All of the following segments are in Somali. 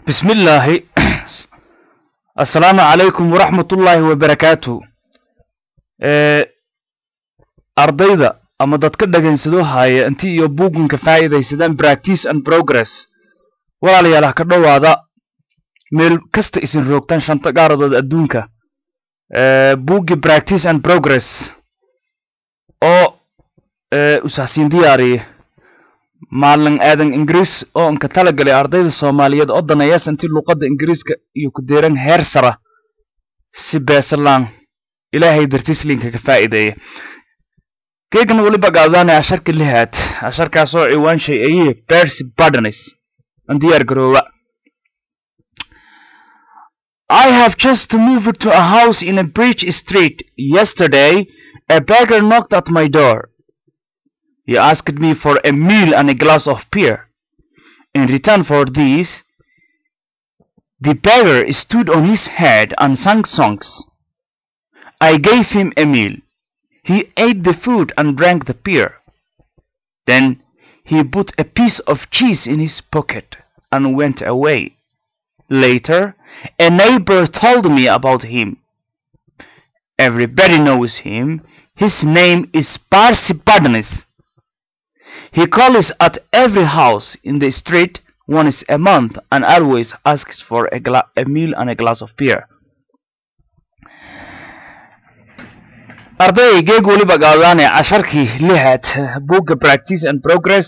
بسم الله. السلام عليكم ورحمة الله وبركاته. أرضيدا أما دادك دغنسدو هاي انتي iyo buugunka faa'iideysadaan practice and progress walaalayaal ka dhawaada meel kasta isin roogtaan shanta gaaradood adduunka buugi practice and progress oo usaasin diyaariye maalin aadan Ingiriis oo ka talagalay ardayda Soomaaliyeed oo danaysan intii luqadda Ingiriiska iyo ku deeran heer sare si beesalaan ilaahay dartiis linka ka faa'iideeyay كيكن ولي بقاضاني عشرك اللي هات عشرك عصو عوان شيئيه بيرسي بادنس اندي ارقروا I have just moved to a house in a Bridge Street. Yesterday, a beggar knocked at my door. He asked me for a meal and a glass of beer. In return for this, the beggar stood on his head and sang songs. I gave him a meal. He ate the food and drank the beer. Then he put a piece of cheese in his pocket and went away. Later, a neighbor told me about him. Everybody knows him. His name is Parsi Padnis. He calls at every house in the street once a month and always asks for a meal and a glass of beer. أرضي جيجولي بقالاني عشركي لهات بوك practice and progress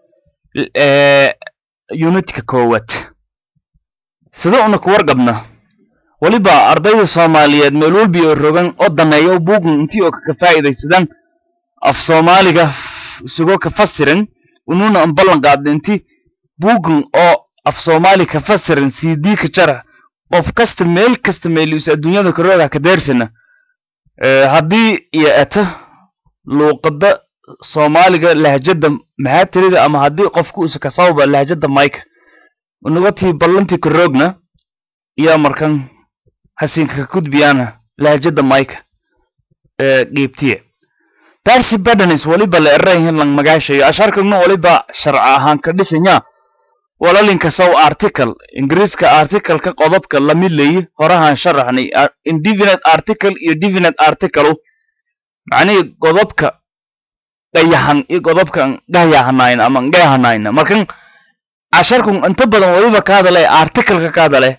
unit ككوت سدونا كورقبنا ولبا أرضي الصوماليات ملول بيروغان قدنا يو بوك انتيو كفايدة سدان أف صوماليكا سيقو كفسرن ونونا انبالان قاد انتي بوك او أف صومالي كفسرن سيدي كچرا اوف كستميل يوسى الدنيا دو كروغا كديرسنا haddii iyo ata luuqada Soomaaliga lahjada maxaa tirida ama haddii qofku uu ka sababa lahjada Mike unugatii ballantii ku roogna iyo markan hasinka kudbiyana lahjada Mike qeybtiye Parsi Padnis waliba la erayn lang magaashay asharkana waliba sharci ahaan ka dhisanya walalinka saw article Ingiriiska article ka qodobka la mileey horahan sharaxnay indefinite article iyo definite article macni qodobka dayahan iyo qodobka dayahanayna ama dayahanayna markan asharku inta badan waliba ka hadalay article ka hadalay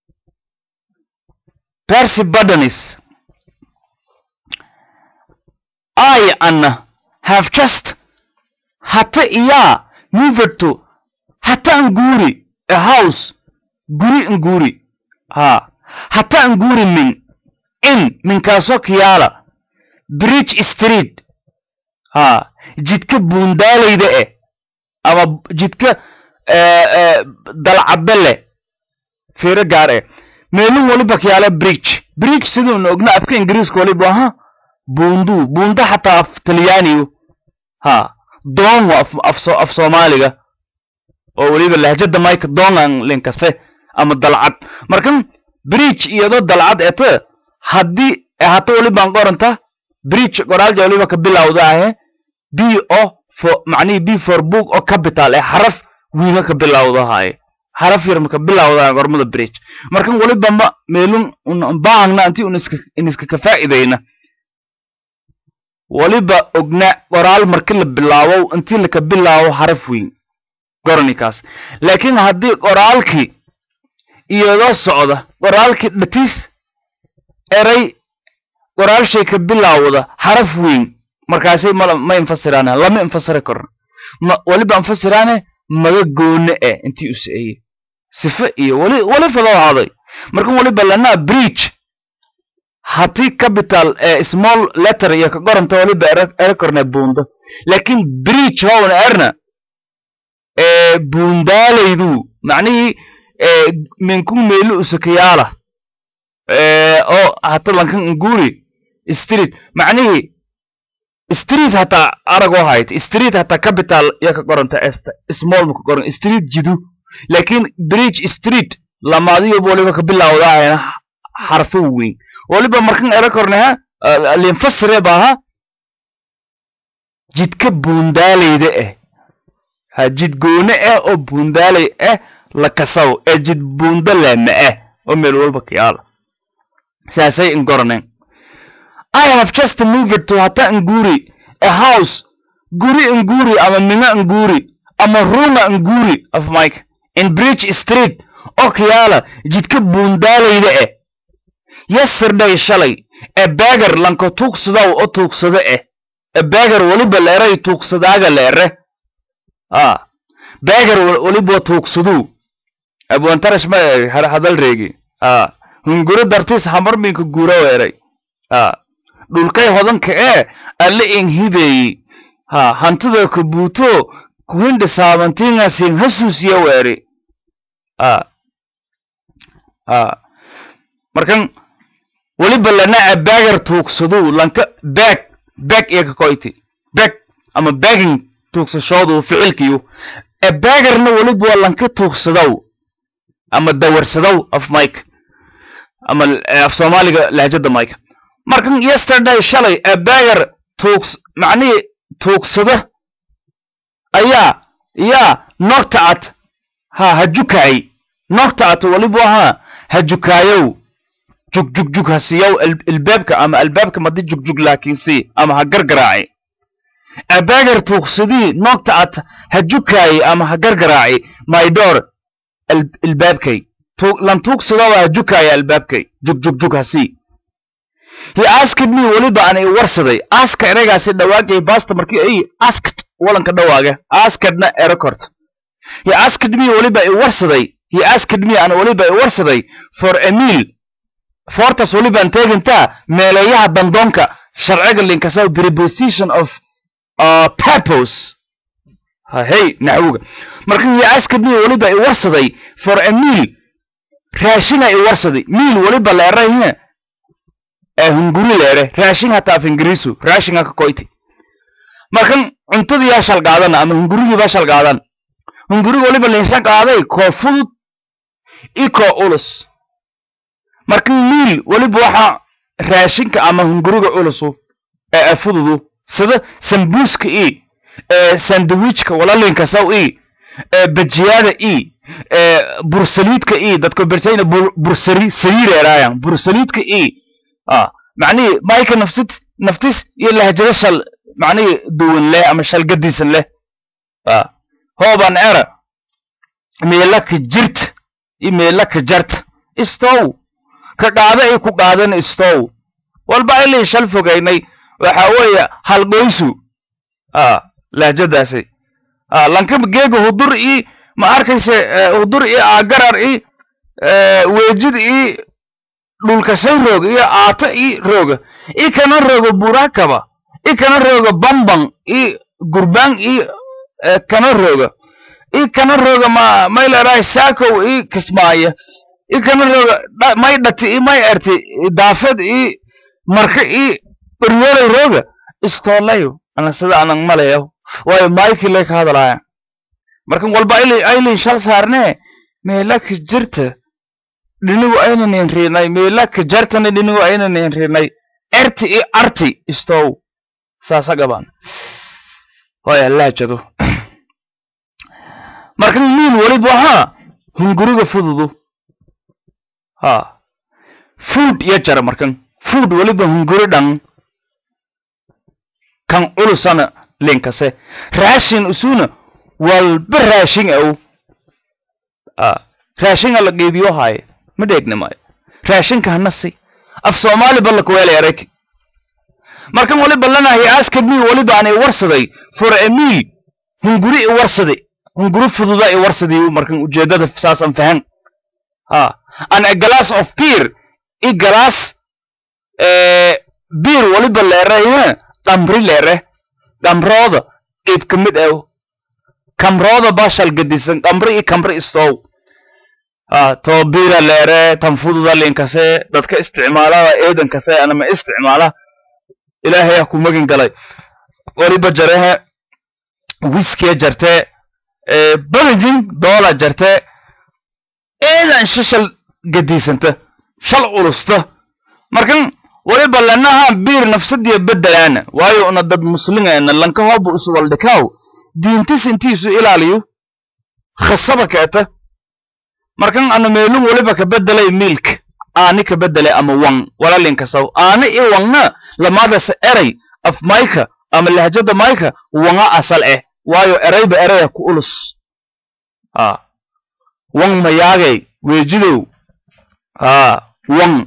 Parsi Padnis I have just hatta iya moved to حتى انقوري a house انقوري حتى انقوري من كاسوك يالا بريتش ستريت جيتك بوندالي ده اما جيتك دلعبالي في رقار ميلون ولبك يالا بريتش سيدو نوغنا افك انجريسك ولبا بوندا حتى اف تليانيو دون اف صوماليغا oo waliba lahjada Mike Dongan linkase ama dalcad markan bridge iyadoo dalcad eete hadii hato waliba qoranta bridge qoraal waliba ka bilowdaa b o for macni b for book oo capital xaraf wiina ka bilowdaa xaraf yar ma ka bilowdaa gormada bridge markan waliba ma meelun baahna anti iska ka faa'iideyna waliba ogna qoraal markii la bilaawo intii la ka bilaawo xaraf wiin gornikaas laakiin haddii qoraalki iyadoo socda qoraalki dhatis eray qoraal shay ka bilowda xaraf weyn markaasay ma infasirana lama infasira karo waliba infasirana maga goone intii u saayay sifa iyo wali fadoo haday markan waliba lana bridge haddii capital small letter iyo ka qoranta waliba era korna buundo laakiin bridge hoona erna buundaalaydu macnii minkum meelu usakayala oo hatta lankan nguri street macnii street hatta arago hayt street hatta capital ya ka qoranta small ku qoran street jidu laakiin bridge street lamaadiyo waliba ka bilowdaa xarfu weyn waliba markan era kornaa linfasire baaha jidka buundaalayda jid goone oo buundaalay لكسو أجد بوندلا مأه أميل والبكيال ساسي انقرنين I have just moved to Hata Nguri a house Guri Nguri ama Mina Nguri ama Runa Nguri of Mike in Bridge Street Okiala jidka buundalayda yesterday shalay a beggar lanko tuugsadaw oo tuugsada a beggar waliba leeray tuugsadaaga leere beggar waliba tuugsadu abwan tarash ma hadal reegi hunguri dartis hamarminka guura weeray dhulkay hodanka alle in hibeey hantida ku buuto ku hinda saabantiina siin hasuusiya weeri markan waliba lana bagger tuugsadu lanka bag ee koyti bag ama bagging tuugsashadu ficilkiyo baggerna waliba lanka tuugsadaw ama dawarsadaw of Mike ama af Soomaaliga lahjada Mike markan yesterday shalay bagger tuugs macni tuugsada ayaa noctaat hajukay noctaat waliba hajukaayow jug hasiyow albaabka ama albaabka madi jug laakiin si ama ha gargaraaci bagger tuugsadii noctaat hajukay ama ha gargaraaci my door albaabkay lan tuugsada waa hajukay albaabkay jug hasi he asked me waliba aan warsaday ask eragaasi dhawaaqay basta markii ay asked walanka dhawaaga askedna record he asked me waliba warsaday he asked me aan waliba warsaday for a meal fortas waliba anteeginta meelayaha dandoonka sharciga linkasaw preposition of purpose hey naxuga markii he asked me waliba warsaday for a meal raashina warsaday meal waliba leeyahay hunguri leere raashin hata af ingiriisu raashinka ka koyti markan cuntadii yaa shal qaadan ama hungurigii ba shal qaadan hunguri waliba leeshan qaaday ko fudud iko ulus markan meal waliba waxa raashinka ama hunguriga ulusu fududu sida sambuuska sandwichka wala linka saw bajiyada bursaliidka dadku bartayna bursari sayreerayaan bursaliidka معني مايك نفتس يلا هجرشل معني دون له أما شل قديسن له هو بنعرة ميلك جرت ميلك جرت استو كقاعدة يكو قاعدة استو والباقي اللي شلفه جايني وحاوي هالبويسو لا جداسي لانكم جيجو هدور ما أركيس هدور عقرر ويجد dhulka shay roog iyo aata roog kana roog burakaba kana roog bambang gurbang kana roog ma mayla saako kismaaya kana roog may dhati may arti daafad marka barweelay roog istoolayo ana sida anan malayo way mayki le ka hadalaya markan walba ay shal saarne meelak jirta dinigu ayna neen reenay meelaka jartana dinigu ayna neen reenay arti istow saasa gaban way Allah jado markan meel waliba hunguriga fududu food ya jara markan food waliba hunguri dhan kan ulusana linkase raashin usuna walba raashin raashin la geebiyo hay ما دقنا ماي راشين كهنسي أف سومالي بالك ويلي أريك مركم ولي بلنا هي أسكبني ولي بعني ورصدي for a meal هنقولي ورصدي هنقولي فضوضاء ورصدي مركم وجدد فساسا فهن and a glass of beer glass beer ولي بلا رأيه تمري لره تمرود كيف كمد أو كمرود باشل قديسن كمري استو تو بيرا ليره تنفوض ذلك كسي دادك استعمالها ايدن كسي انا ما استعمالها الهي يحكو مغن قلي وريبا جريها ويسكي جرتي بلجين دولا جرتي ايدن ششل قديسنته شل قرصته مركن وريبا لانها بير نفسدي بدلانا وايو انا داد مسلمين ان لانكا هابو اسوال دكاو دينتيس انتيسو الاليو خصبك اته markan ana meelun waliba ka bedelay milk aani ka bedelay ama wan wala linka saw aani i wanna lamada sa eray af mayka ama lahjada mayka wanga asal waayo erayba eraya ku ulus wan mayaagay weejidow wan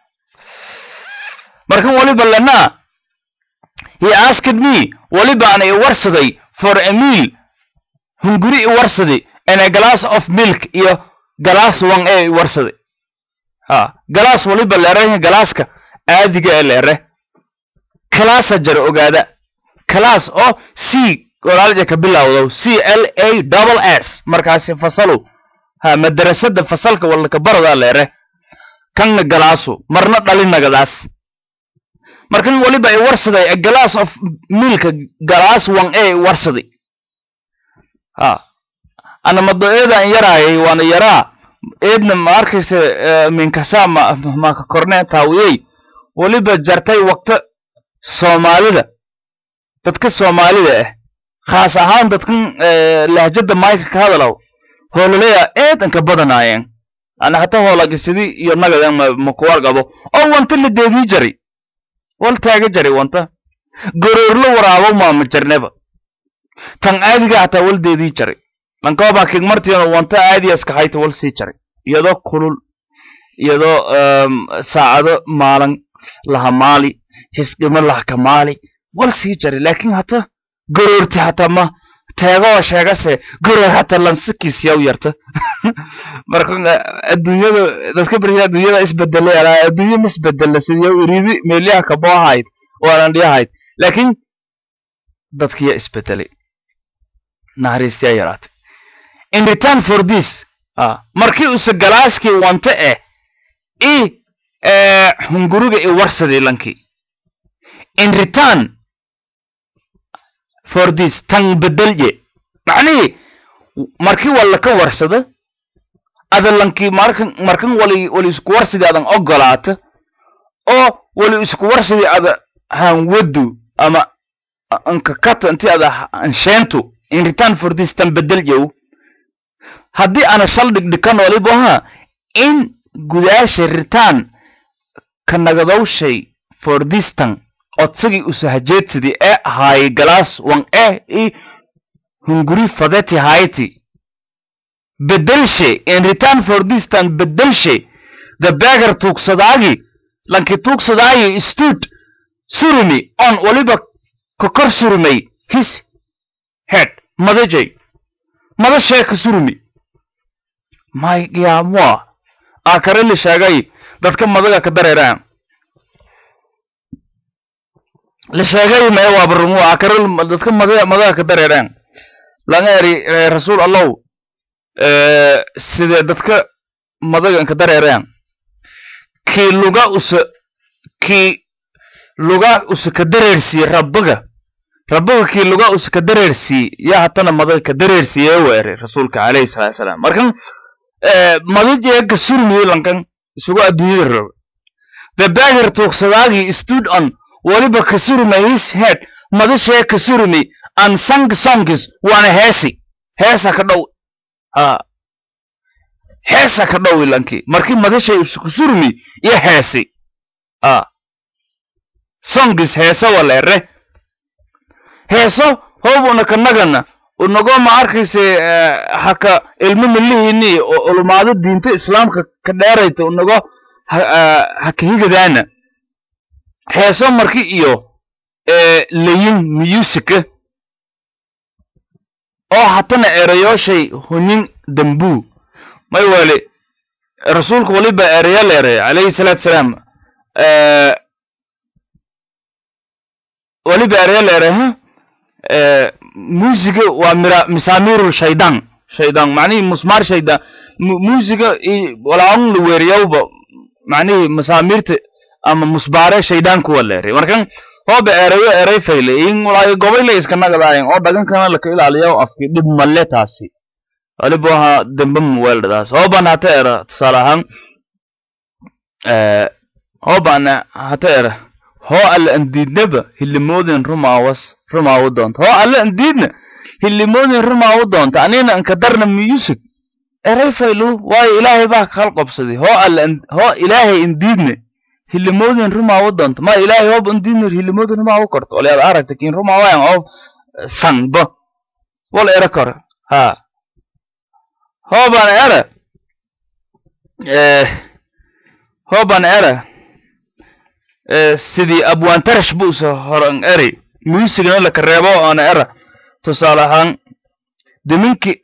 markan waliba lana he asked me waliba ana I warsaday for a meal hunguri I warsaday and a glass of milk iyo glass wan I warsaday glass waliba leeray glasska aadiga leeray class jar ogaada class oo C qoraalka ka bilowdo CLASS markaas fasalo madrasada fasalka wala ka barada leeray kan galaasu marna dhalinagadaas markan waliba ay warsaday a glass of milk glass wan ay warsaday ana madoeeda yaraay waana yaraa eedna markayse min kasama ma ka kornaa taawiyay waliba jartay waqti Soomaalida dadka Soomaalida khaas ahaan dadkan lahjada mayka ka hadalaw hoolaleeya eedan ka badanaayeen ana hata hoolaga sidii iyo nagadan ma ku warqabo oo wanta la deedii jari wal taaga jari wanta goroorlo waraabo ma jarneba tan aadiga hata wal deedii jari man ka ba kig martiina wanta aadiga iska hayta wal sii jari iyadoo kulul iyadoo saacado maalan laha maali hisqima laha kamaali wal sii jari laakiin hata goroorti hata ma teego sheegase goroor hata lansikiis yaw yarta marka adduunyada dadka bariya adduunyada isbedelay adduunyada isbedel sidii iriidi meeliyaha ka boohayd oo aan dhiyahayd laakiin dadkii isbedelay naaristiya yaraat in return for this markii uu galaaskii wanta hunguriga I warsaday lankii in return for this tan bedelje macni markii wala ka warsada adalanki markan wali isku warsidi adan ogolaata oo wali isku warsidi ada han wadu ama anka kata inti ada ansheento in return for this tan bedelje hadii ana shaldig dhikan waliba in gudaasha return kanagadow shay for this tan odsagi usahajeedsidii ahay glass wan I hunguri fadati hayti bedelshe in return for this tan bedelshe the beggar tuugsadaagi lanki tuugsadaagi stood surumi on waliba kokor surumay his head madajay madashay ka surumi my yaamwa akareli sheegay dadka madaga ka dareeraan la sheegay ma waa barmo akarel dadka madaga ka dareeraan laga eri rasuul allah sida dadka madaga ka dareeraan ki luga us ka dareersi rabbiga ki luga us ka dareersi ya hatana madaga ka dareersi weere rasuulka kaleey salaam markan madaga ka surmi lankan isugu adduunyada rabo the beggar tuugsadaagi stood on waliba ka surmi his head madashay ka surmi and sang songs wana heesa ka dhow heesa ka dhow lanki markii madashay isku surmi iyo heesi songs heesa waleere heeso hoobuna ka nagana unago ma arkayse haka ilmu milihini oo ulmaado diinta islaamka ka dheerayto unago haka higadaana heeso markii iyo layin music oo hatana erayoshay hunin dambu may wali rasuulku waliba erayal alayhi salatu salaam waliba erayal musiga waa misamiru shaydan macni musmar shaydan musiga wala aan lu weeriyawba macni masamirta ama musbare shaydan ku waleeray markan hooba eray fayle in walaay gobolay iska nagadaayeen oo dhagankana la ka ilaaliyo afki dib malle taasi waliba dambam weeldaas hoobana hata era salahan hoobana hata era ho al andidnaba hilimoodin rumaawo doonto ho alla andidna hilimoodin rumaawo doonto anina an ka darna music erayfaylu waayo ilaahay baa kal qabsaday hoo ilaahay indiidne hilimoodin rumaa u doonto ma ilaahay hoob indiidne hilimoodin rumaa u korto wala aad aragtay kin rumaa waan oo sanba wala era kor ha hooban era sidii abwaan tarash buu soo horan eri muusigana la kareebo ana era tusaalahan diminki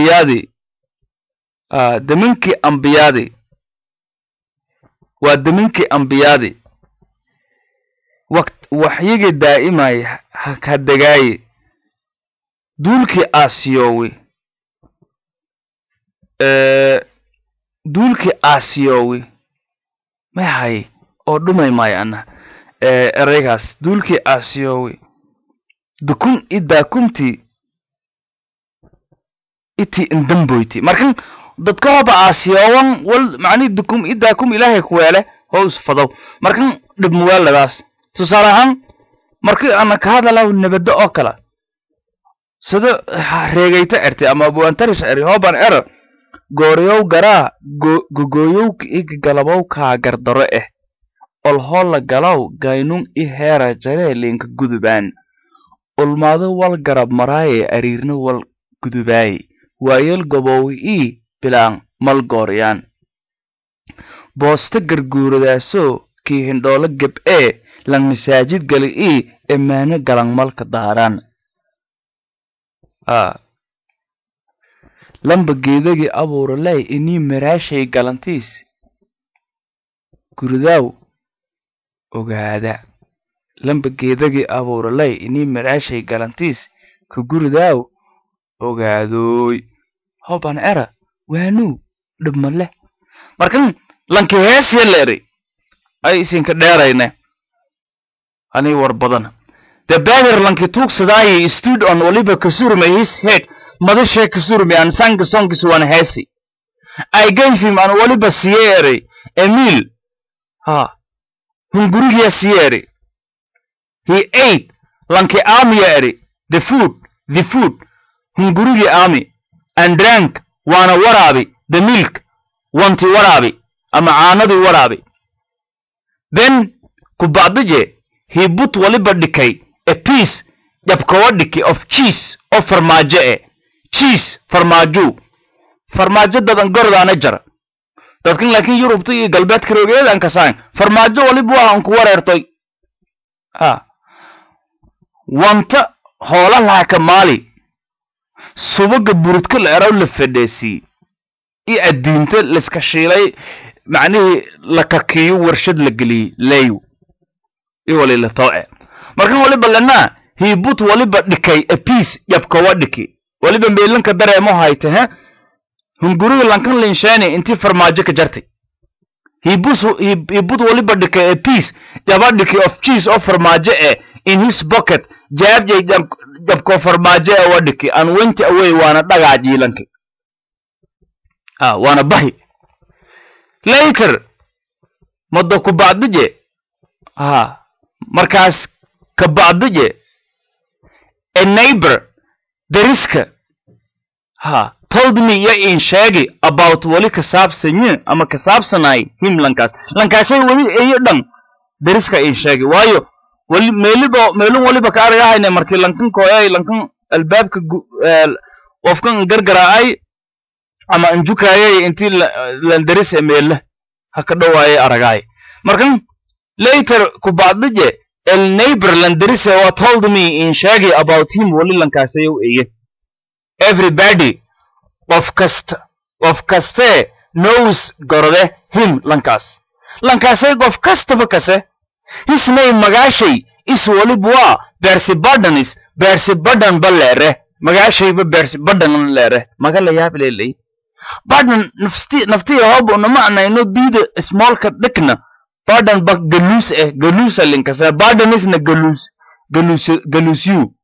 ambiyadi waa diminki ambiyadi waxyigi daa'imay ka dagaay duulki aasiyowi maxay oo dhumay maayana eraygaas duulki aasiyowi dukun idaakumti iti indamboyti markan dadka haba aasiyowan wal macni dukum idaakum ilaahay ku weele hoos fadow markan dib muwaaladaas tusaalahan markii ana ka hadalaa nabada oo kala sida reegayta erti ama buantarish eri hoban er gooriyow garaa gogoyow galabow ka gardaro ol hola galaw gaynun i heera jare linka gudubaan ulmaado wal garab maraaye ariirna wal gudubaay waayel gobow i bilaan mal gooriyaan boosta garguuradaaso kii hindhoolo geb lan masaajid gali i emaano galan malka daaraan lamba geedagii abuuralay inii maraashay galantiis gurdaaw ogaada lamba geedagii abuuralay inii maraashay galantiis ka gurdaaw ogaadooy hoban era waanu dhibmale markan lanki heesiya leeri ay isinka dheerayne ani war badan the beggar lanki tuugsadaayi stood on waliba kasurme his head madashe kasurme and sang songs one heesi I gave him an waliba siyeeri a meal hungurigiya siyeeri he ate lanki aamiyeeri the food hungurigi aami and drank waana waraabi the milk wanti waraabi ama caanadii waraabi then kubacdije he put waliba dhikay a piece jabkawa dhiki of cheese oo farmaajo cheese farmaajo dadan gordaana jara dadkan laakiin yurubta iyo galbeedka rogeedan ka saan farmaajo waliba waan ku wareertay wanta hoola laaka maali subaga burudka la eraw la fadheesi i adiinta la iska shiilay macnihii la kakiyo warshad la geliyey leeyo i wali la tooce markan waliba lana he put waliba dhikay a piece jabkawa dhiki waliba meelanka dareemo hayte hunguriga lankan linshaani intii farmaajo ka jartay he put waliba dhikay a piece jaba dhiki of cheese oo farmaajo in his pocket jabko farmaajo wa dhiki and went away waana dhagaaji lanki waana bahi later muddo ku bacdije markaas ka bacdije a neighbor deriska told me ya in sheegi about wali kasaabsanye ama kasaabsanay him lankaasay wali eeyo dhan deriska in sheegi waayo wali meelun waliba ka aragahayne markii lankan kooyay lankan albaabka qofkan gargaraay ama anjukayay intii lan deris meelle haka dhawaayay aragay markan later ku bacdije el neighbor lan deris wa told me in sheegi about him wali lankaasay eeye everybody of kaste knows gorode him lankaasay qof kastaba kase his name magashay is walibwa Bersibadan balere magashay ba Bersibadan lere magala yaab leelay badan nafti hoobo na macna ino bida small ka dhikna badan bak galus linkasa badan isna galusiu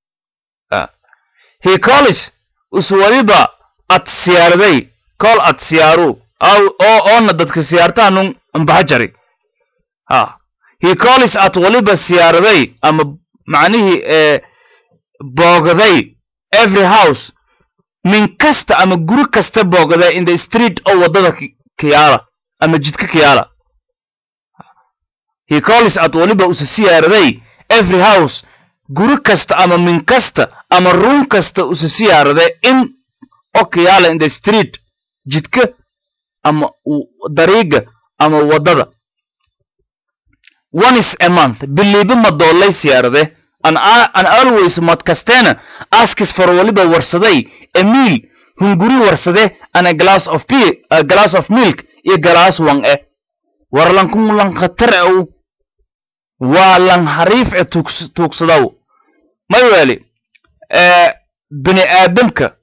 he calls uswaliba at siyaarday call at siyaaru oo dadka siyaartaanun ambahajari he calls at waliba siyaarday ama macnihi boogday every house من كست أما جرو كست بوغدا in the street أو وضدا كيالا أما جدك كيالا he calls at waliba usasiya arday every house guru kasta ama min kasta ama room kasta usasiya arday in okiyala in the street jidka ama dariiga ama wadada once a month biliba ma doolays yarade an always mad kastena asks for waliba warsaday a meal hunguri warsade and a glass of milk iyo glass wan warlan kun lan khatar oo walan hariif tuugsadaw maywali bini aadamka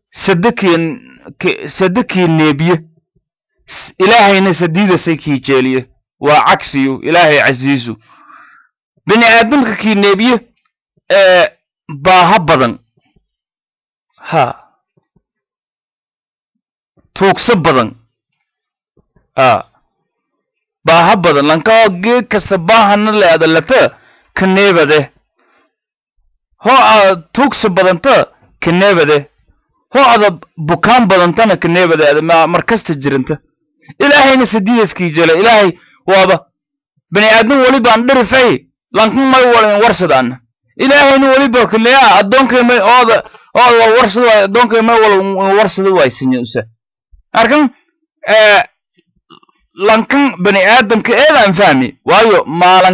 sadaki nebiye ilaahayna sadiida sayki jeeliye waa cagsiyo ilaahay aziizu bini aadamka ki nebiye baaha badan ha tuugsa badan baaha badan lanka geed kasta baahana leedalata kaneebade ho tuugsa badanta kaneebade ho ada bukaan badantana kaneebade markasta jiranta ilaahayna sadiidaskii jela ilaahay waaba bani aadam waliba aan dharifay lankan may walan warsadaan ilaahayna waliba kaleeya adoonkay may ooda warsado adoonkay may walan warsado waysinyusa arkan lankan bani aadamka eedaan fahmi waayo maalan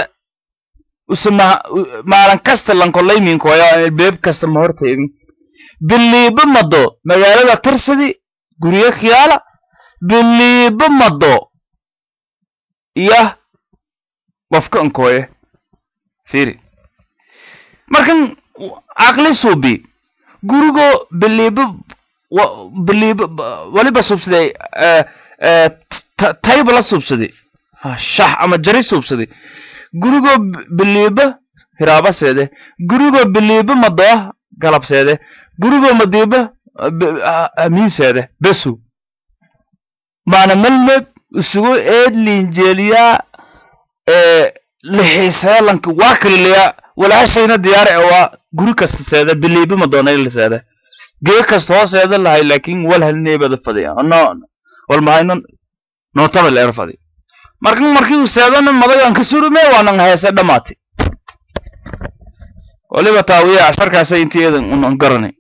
kasta lankolaymin kooya beeb kasta ma horteedin biliiba mado magaalada tirsadi guriga khiyaala biliiba mado iya qofka ankooye fiiri markan aqli suubi gurigo biliiba waliba subsiday tayba la subsaday shax ama jari subsaday gurigo biliiba hiraaba seede gurigo biliiba mado galab seede gurigo madiiba amiin seede besu maana malmeb isugu linjeeliya lixiisalanka waa kaliya walaashayna diyaar waa guri kasta seede biliiba madoonay seede gee kasta hooseeda lahay laakiin wal halneebada fadhiya wal mahaynan nootaba la erfadi markii seedana madagan ka surumay waanan heesa dhamaatay waliba taawiya sharkaas intiidan un garanay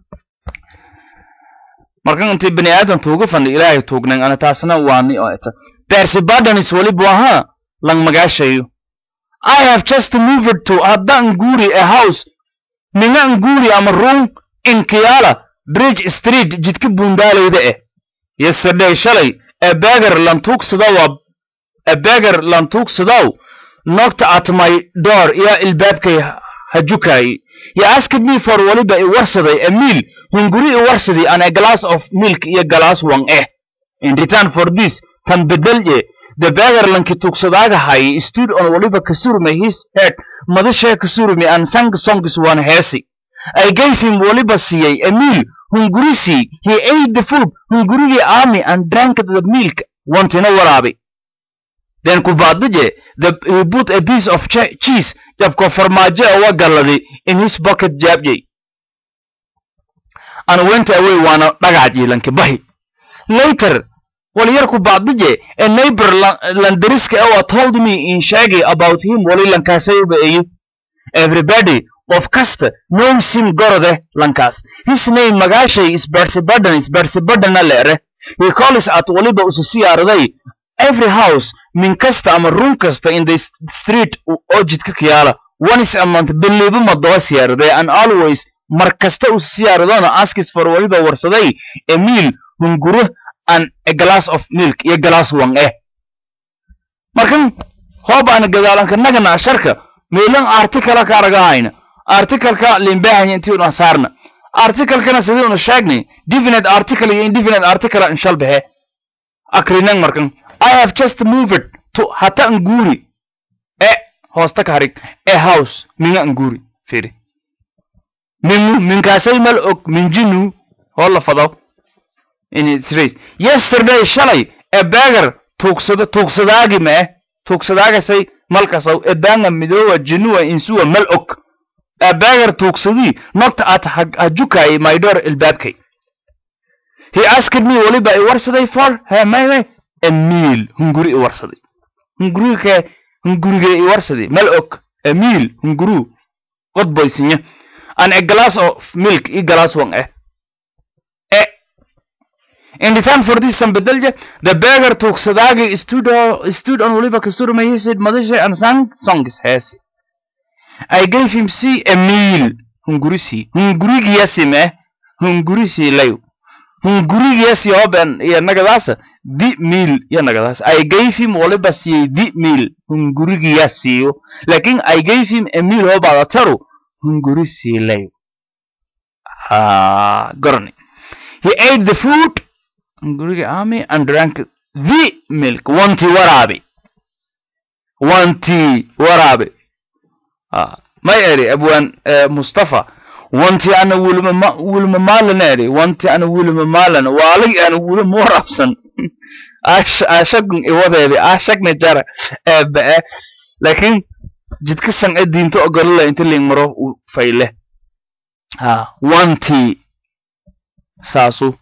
markan intii bani aadam tuugu fan ilaahay tuugnan ana taasna waani oo eta persibadan waliba ha lang magaashayo I have just moved to adan guri a house ningan guri ama room in Kiyala Bridge Street jidka bundaaleyda yesterday shalay a beggar lan tuugsadaw knocked at my door ya ilbaabkay hajukay he asked me for waliba I warsaday a meal hunguri I warsaday and a glass of milk iyo glass wan in return for this tan bedelje the beggar lanki tuugsadaaga hay stood on waliba kasurme his head madasha kasurme and sang songs one heesi I gave him waliba siyay a meal hungurisi he ate the food hungurigi army and drank the milk wantina warabi then kubadje he put a piece of cheese jabko farmaajo oo galadi in his pocket jabjay and went away wana dhagaji lanki bahi later waliyar kubadje a neighbor landriska oo told me in shaggy about him wali lankaasay baay everybody of kasta knows him gorode lankas his name magashay is Bersibadan lere he calls at waliba usasiyaarday every house min kasta ama room kasta in the street oo jidka kiyala once a month biliiba madoosiyarday and always markasta usasiyaardona asks for waliba warsaday a meal hunguru and a glass of milk iyo glass wan markan hoob aan gadaalanka nagana sharka meelan article ka aragayna article ka limbahan intii una saarna article kana sidii una sheegnay definite article iyo indefinite article in shalbahe akrinan markan I have just moved to hata nguri hoosta ka harig a house minga nguri fiiri min kaasay mal og min jinu hola fadaw in its race yesterday shalay a beggar tuugsadaagi tuugsadaagasay malkasaw edanga midoowa jinuwa insuwa mal og a beggar tuugsadii not at hajukay my door ilbaabkay he asked me waliba I warsaday for a meal hunguri I warsaday hunguriga I warsaday mal og a meal hunguru qod boysinya and a glass of milk I glass one in return for this sambedalja the beggar took sadagi stood on waliba kasturma he said madasha and sang songs has I gave him a meal hungurigiyasime hungurisi layu hungurigiyasi oben ya nagadasa di meal ya nagadasa I gave him waliba si di meal hungurigiyasi lakin I gave him a meal oba taru hungurisi layu gorni he ate the food hungurigi ami and drank the milk wanti warabi ما يري أبوان مصطفى وانتي أنا ولما مالنا يري وانتي أنا ولما مالنا وعلي أنا ولما مرابسن أشك إيوه أشك نجارة بقى لكن جد كسان الدين تقول الله انت اللي مرو فايله وانتي ساسو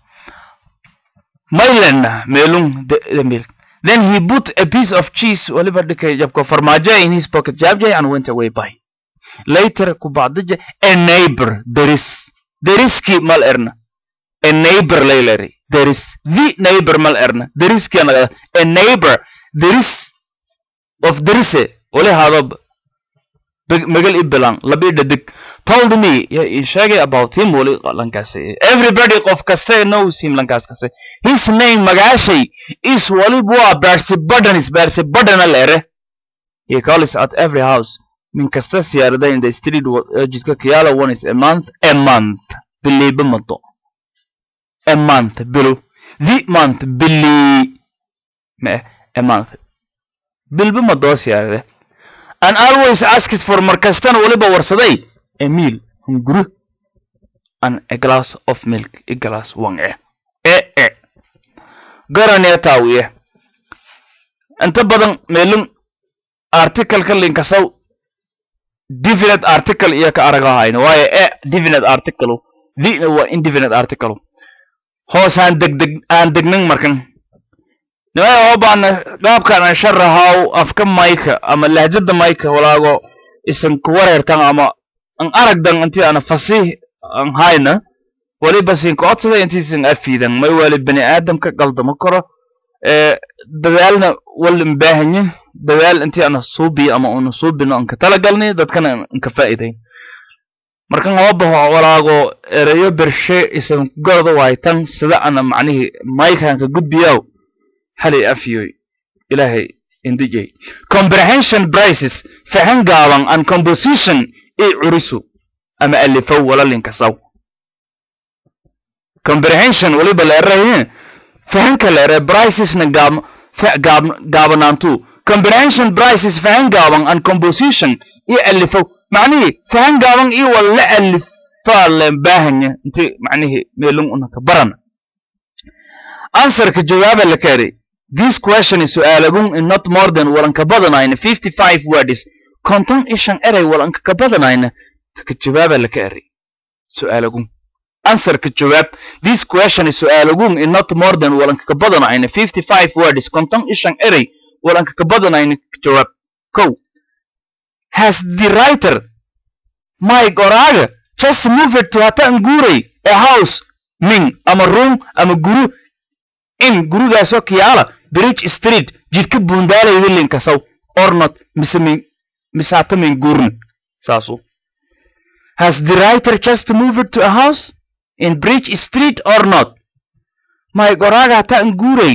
مايلنا ميلون دميل then he put a piece of cheese whatever the jabko farmaja in his pocket jabjay and went away by later kubadija a neighbor there is ki mal erna a neighbor laylari there is the neighbor mal erna there is ki a neighbor there is of there is ole hadab magal iblan labi dadig told me ya ishage about him wali lankase everybody of kase knows him lankase his name magashay is wali bua barsi badan alere he calls at every house min kasta siyarada in the street jidka kiyala one is a month biliba mato a month bilu the month bili a month bilba mato siyarada and always asks for markastan waliba warsaday a meal hunguru and a glass of milk a glass one garane tawiye anta badan melun article ka link saw definite article iya ka aragahayna waaye definite article the wa indefinite article hoosan degnan markan نوعه بان قاب كان شرها أفكم مايكا أما لهجة مايكا ولاغو إسن كورير تان أما أن أرق دان أنتي أنا فصيح أن هاينا ولي بسين كواتسا أنتي سن أفيدان ما يوالي بني آدم كقلد مكرة دوالنا والمباهني دوال أنتي أنا صوبي أما أنا صوبي أنك تلقلني داد كان أنك فائدين مركان وابه ولاغو ريو برشي إسن قرد وايتان سدا أنا معنيه مايكا أنك قد بياو حلي أفيوي إلهي إندجي comprehension braces فهن قاوان and composition عرسو أما اللي فو ولا اللي انكساو comprehension وليبا لأرهين فهن كالأره braces نقام قابنانتو comprehension braces فهن قاوان and composition اللي فو معنيه فهن قاوان ولا اللي فال باهن انت معنيه ميلون انك برن answer كجواب اللي كاري this question is سؤالكم in not more than ولنك بدنين 55 words كنتم إيشان أري ولنك كبدنين كجواب اللي كاري سؤالكم answer كجواب this question is سؤالكم in not more than ولنك كبدنين 55 words كنتم إيشان أري ولنك كبدنين كجواب كو has the writer Mike Oraga just moved to Hatanguri a house min ama room ama guru in gurugaaso kiyala Bridge Street jidka bundaala idin kasaw or not misatamin gurn saso has the writer just moved to a house in Bridge Street or not my goraga ta ngurey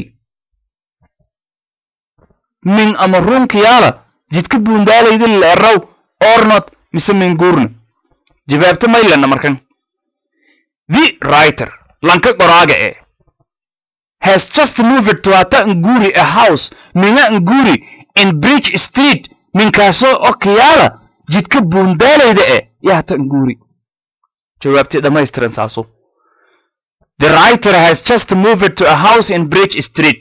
min amarun kiyala jidka bundaala idin raw or not misamin gurn jawaabta maylana markan the writer lanka goraga has just moved to Nguri a house Mina Nguri in Bridge Street Minkaso Okiyala jidka bundalayda yahta Nguri jawaabti dhammaystiran saaso the writer has just moved to a house in Bridge Street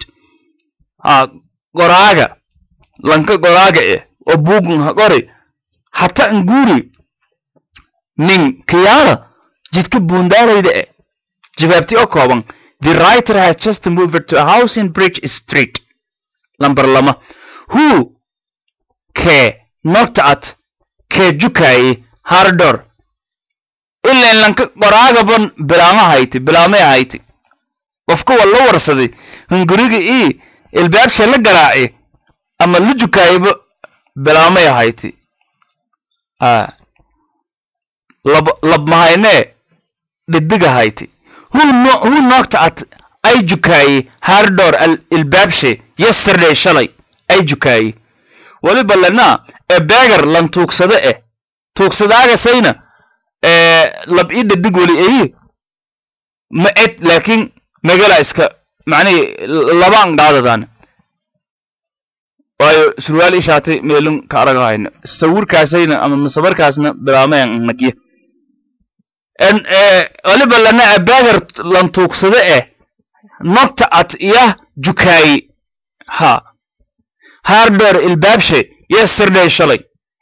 goraga lanka goraga oo bugun haqori hata Nguri min kiyala jidka bundalayda jawaabti oo kooban The writer had just moved to a house in Bridge Street. Number lama. Who knocked at jukai her door. Illa in lanka qoragabon bilama hayti bilama hayti. Qofku wala warsaday hunguriga ilbaabsha la garaaci ama la jukayba bilama hayti. Lab mahayne didiga hayti. Who knocked at Ayjukai her door al-Babshi yesterday shalay Ayjukai. Waliba lana a beggar lan tuugsada tuugsadaaga sayna lab ida digwali ma et laakin magala iska macni labaan qaadadan waayo surwaal ishaatay meelun ka aragayna sawirkaasayna ama masabarkaasna bilaamayan nakiya and waliba lana a beggar lan tuugsada knocked at jukai her door il-Babshi yesterday shalay.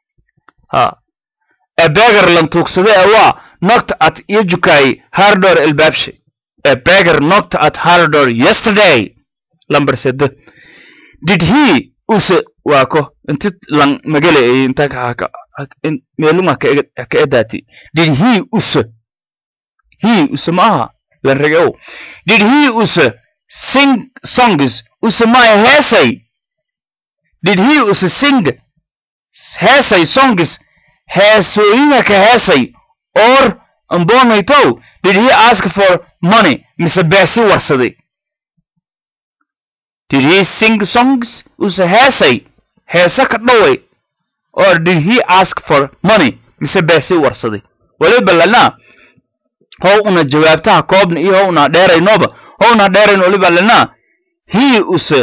A beggar lan tuugsada knocked at jukai her door il-Babshi. A beggar knocked at her door yesterday. Number said. Did he wako intit lang magale inta ka meluma ka edati. Did he ma lan regao. Did he sing songs my hesay? Did he sing hesay songs hesoina ka hesay or ambonito? Did he ask for money? Mr. Bessie warsade. Did he sing songs hesay hesak doy or did he ask for money? Mr. Bessie warsade. Waliba lana how una jawaabtaha koobna iyo how una dheeraynoba how una dheerayn waliba lana he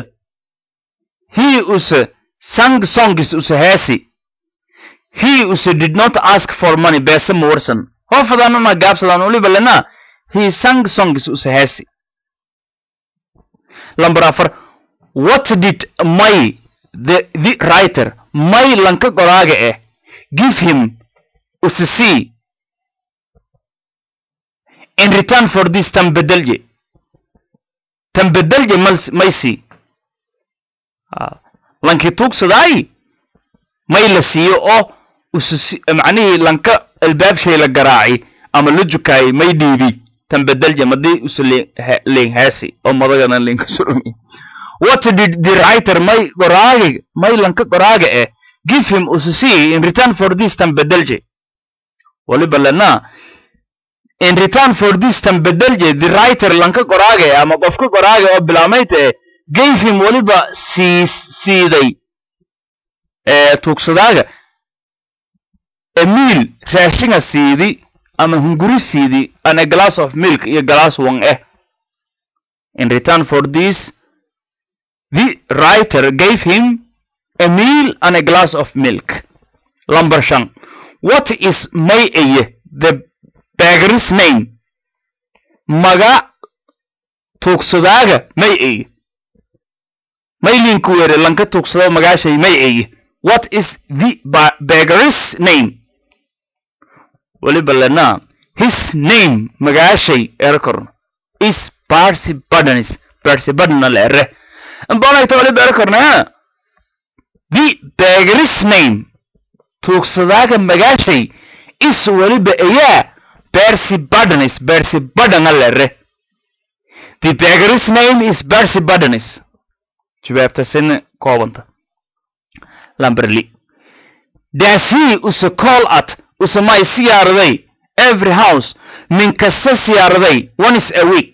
sang songs hesi. He did not ask for money besa morsan. Hofadan una gaabsadan waliba lana he sang songs hesi. Number 4. What did the writer my lanka qoraaga give him see in return for this tambedalje maysi lanki tuugsaday may la siiyo oo macnihi lanka albaabshay la garaaci ama la jukay may dhiibi tambedalje madii leen haasi oo madagana leen ka surumi. What did the writer may lanka qoraaga give him see in return for this tambedalje? Waliba lana in return for this tambedalje the writer lanka qoraaga ama qofka qoraaga oo bilaamayte gave him waliba siiday tuugsadaaga a meal raashinga siidi ama hunguri siidi and a glass of milk iyo glass wan in return for this the writer gave him a meal and a glass of milk. Number 5. What is the beggar's name? Maga tuugsadaaga may linku were lanka tuugsado magaashay may What is the beggar's name? Waliba lana his name magaashay erkor is Percy Baddanis. Percy Baddan lere ambonayto waliba erkorna the beggar's name tuugsadaaga magaashay is waliba Percy Baddanis. Percy Baddan lere. The beggar's name is Percy Baddanis. Jawaabta sin koobanta. Lamberley. Does he call at may siyaaraday every house min kasta siyaaraday once a week?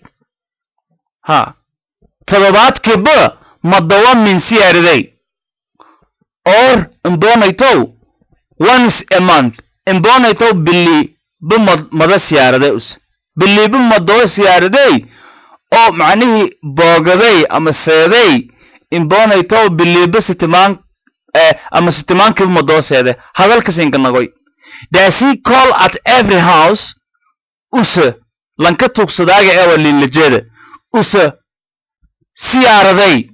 Todobaadkiiba madawa min siyaaraday or imbonayto once a month imbonayto billi mada siyaaraday billi madawa siyaaraday oo macnihi boogaday ama seeday imbonayto billi sitimaan ama sitimaankiiba madawa seeday hadalka sinkanagoy. Does he call at every house lanka tuugsadaaga ewa liinlajeeda siyaaraday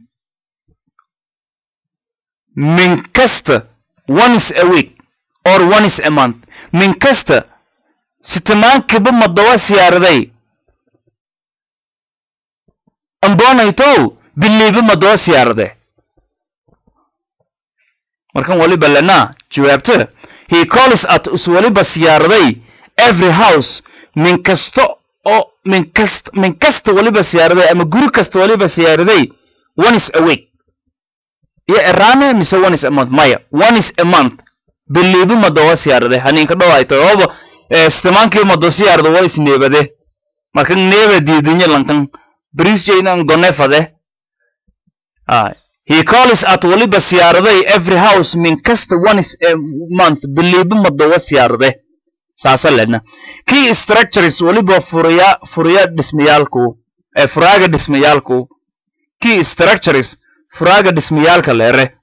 min kasta once a week or once a month min kasta sitimaankiiba madawa siyaaraday ambonayto biliiba ma doo siyaarade markan waliba lana jawaabta he calls at uswaliba siyaaraday every house min kasta waliba siyaaraday ama guri kasta waliba siyaaraday once a week ya erana mise once a month maya once a month biliiba ma doo siyaaraday haninka dhawaayto ooba istimaankii ma doo siyaarado waa isneebade markan neeba diidinya lankan brisjaynan gonefade he calls at waliba siyaaraday every house min kasta once a month biliiba ma doo siyaarade saasalena key structures waliba furiya dhismayaalku furaaga dhismayaalku key structures furaaga dhismayaalka leere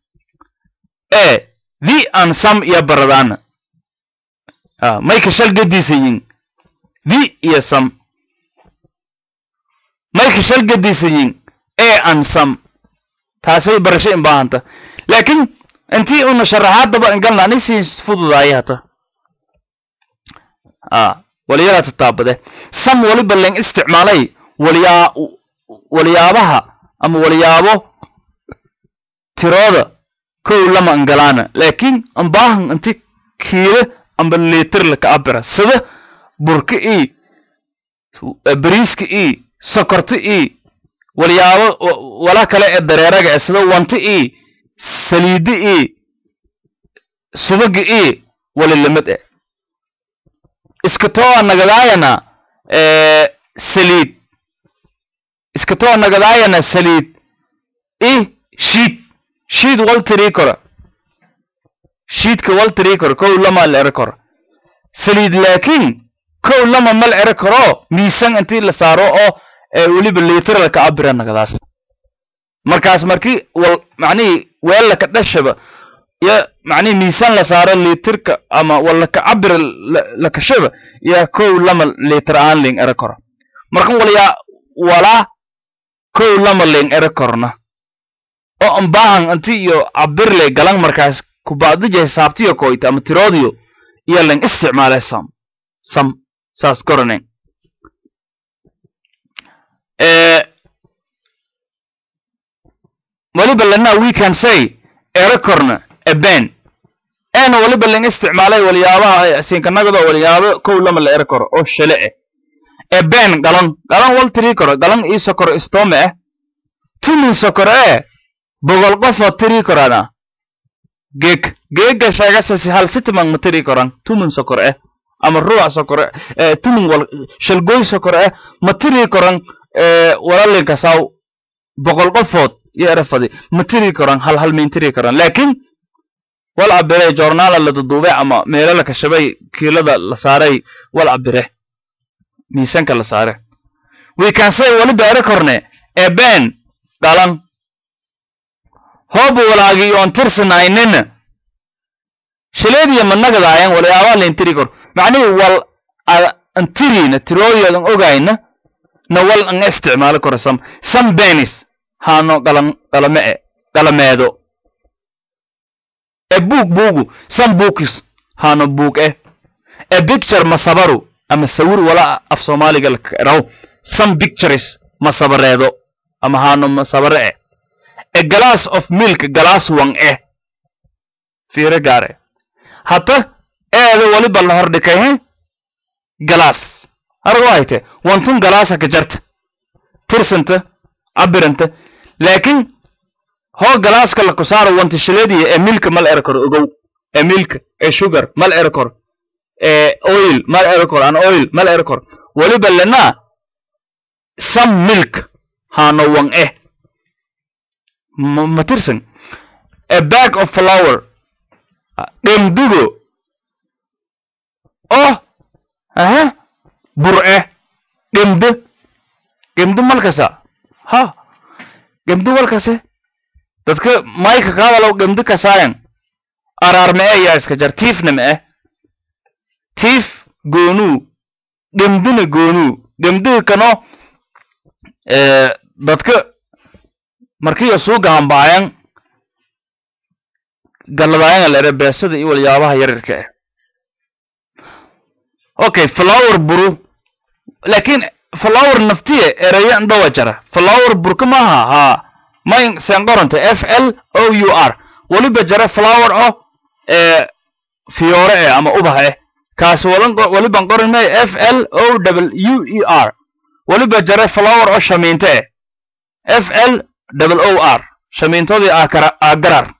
the and some iyo baradana may ka shalgadiisayin the iyo some may ka shalgadiisayin and some taasay barasho in baahanta laakiin intii una sharaxaadaba ingalna anisi fududaayay hata waliyada tataabade some waliba leen isticmaalay waliyaabaha ama waliyaabo tirooda kow lama angalaana laakiin ambaahan inti kiile amba litir la ka abira sida burka bariiska sokorta waliyaabo wala kale ee dareeraga sida wanta saliida subaga wala lamid iskatoo nagadaayana saliid iskatoo nagadaayana saliid sheet wal tiri sheetka wal tiri kow lama la koro saliid laakiin kow lama mal ere koro miisan intii la saaro oo waliba litir ka abira nagadaas markaas markii wal macni weel ka dhashaba ya macni miisan la saaro litirka ama wala ka abira la kashaba ya kow lama litir aan leen ere koro markan wala kow lama leen ere korna oo ambaahan anti iyo abirle galan markaas ku baadije xisaabtiyo kooyta ama tiroodiyo iyo leen isticmaalay sam saas korane waliba lana we can say erakorna a ben waliba leen isticmaalay waliyaabaha siinkanagada waliyaabo kow lama la erakor oo shale a ben galan wal tiri koro galan sokor istome tumin sokor bogol qof tiri korana geega sheegasa hal sitman matiri koran tumin sokor ama ruuc sokor tumin wal shalgoy sokor matiri koran walalinka saw bogol qofood yarafadi matiri koran hal mintiri koran laakiin wal abire journal la duubay ama meelo ka shabay kiilada la saaray wal abire miisanka la saaray we can say waliba erakorne ben galan hobo walaagi on tirsanaynin shileediya managadaayeen walaaba leen tiri kor macni wal antirina tirooyadan ogayna na wal an isticmaal korsam some benis hano galameedo bugu some books hano book a picture masabaru ama sawir wala af Soomaaliga la raw some pictures masabareedo ama hano masabare a glass of milk glass wang fiire gaare hata waliba la hordhikay glass arwaayte wantun glass ka jarta tirsanta abiranta laakiin ho glass ka la ku saaro wanti shileediye milk mal erkor ogow milk sugar mal erkor oil mal erkor an oil mal erkor waliba lana some milk hano wang matirsan a bag of flour demdugo bur'e gemdu malkasa gemdu walkase dadka mayka kaadalo gemdu kasaayan ararme ya iska jar tiifname tiif goonu gemduna goonu gemdu kano dadka markii soo gaambaayan galladaayan la reebsada iyo waliyaabaha yarirka okay flower buru laakiin flower naftiye erayan dhawa jara flower burka maaha ha may sangoranta FLOUR waliba jara flower oo fiore ama ubaha kaas waliba qoranay FLOWER waliba jara flower oo shamiinte FLOOR shamiintodii agarar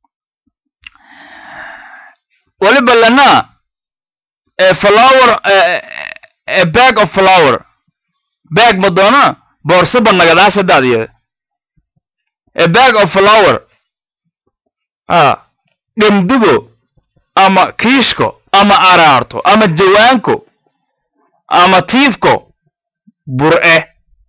waliba lana flower a bag of flower bag madona borsa banagadaas daadiye a bag of flower demdigo ama kiishko ama araarto ama jawaanko ama tiifko bur'e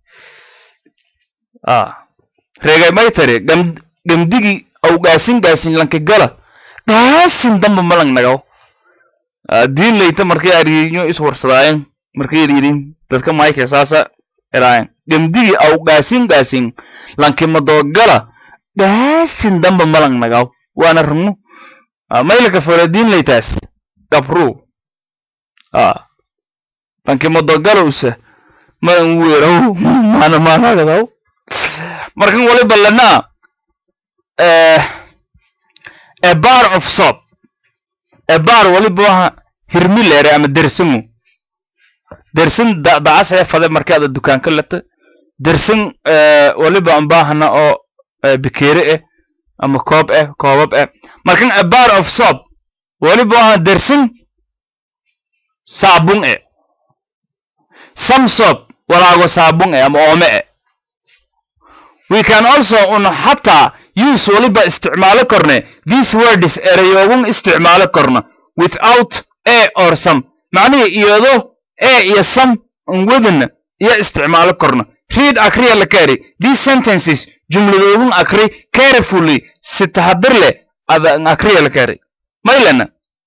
regay maytare gamdigi aw gaasin lanka gala gaasin damba malang nagaw diin leeyta markay ariyo is warsadaayeen markay yiriin dadka mayka saasa eraan gamdigi aw gaasin lanka madogala gaasin damba malang nagaw waana rumo maylaka faradin leeytaas gabru lanka madogala usa ma weero mana gadaw markan waliba lana a bar of soap a bar waliba hirmilere ama dersimu dersin daas ay fada markaad dukaanka lata dersin waliba ambahana oo bikeere ama koobab markan a bar of soap waliba dersin saabun some soap walaago saabun ama oome we can also hatta use waliba isticmaalo korne these words erayogun isticmaalo korna without a or some macnaheedu iyado a iyo some within iyo isticmaalo korna read akriya la kari these sentences jumladogun akri carefully si taxadir leh ada akriya la kari maylana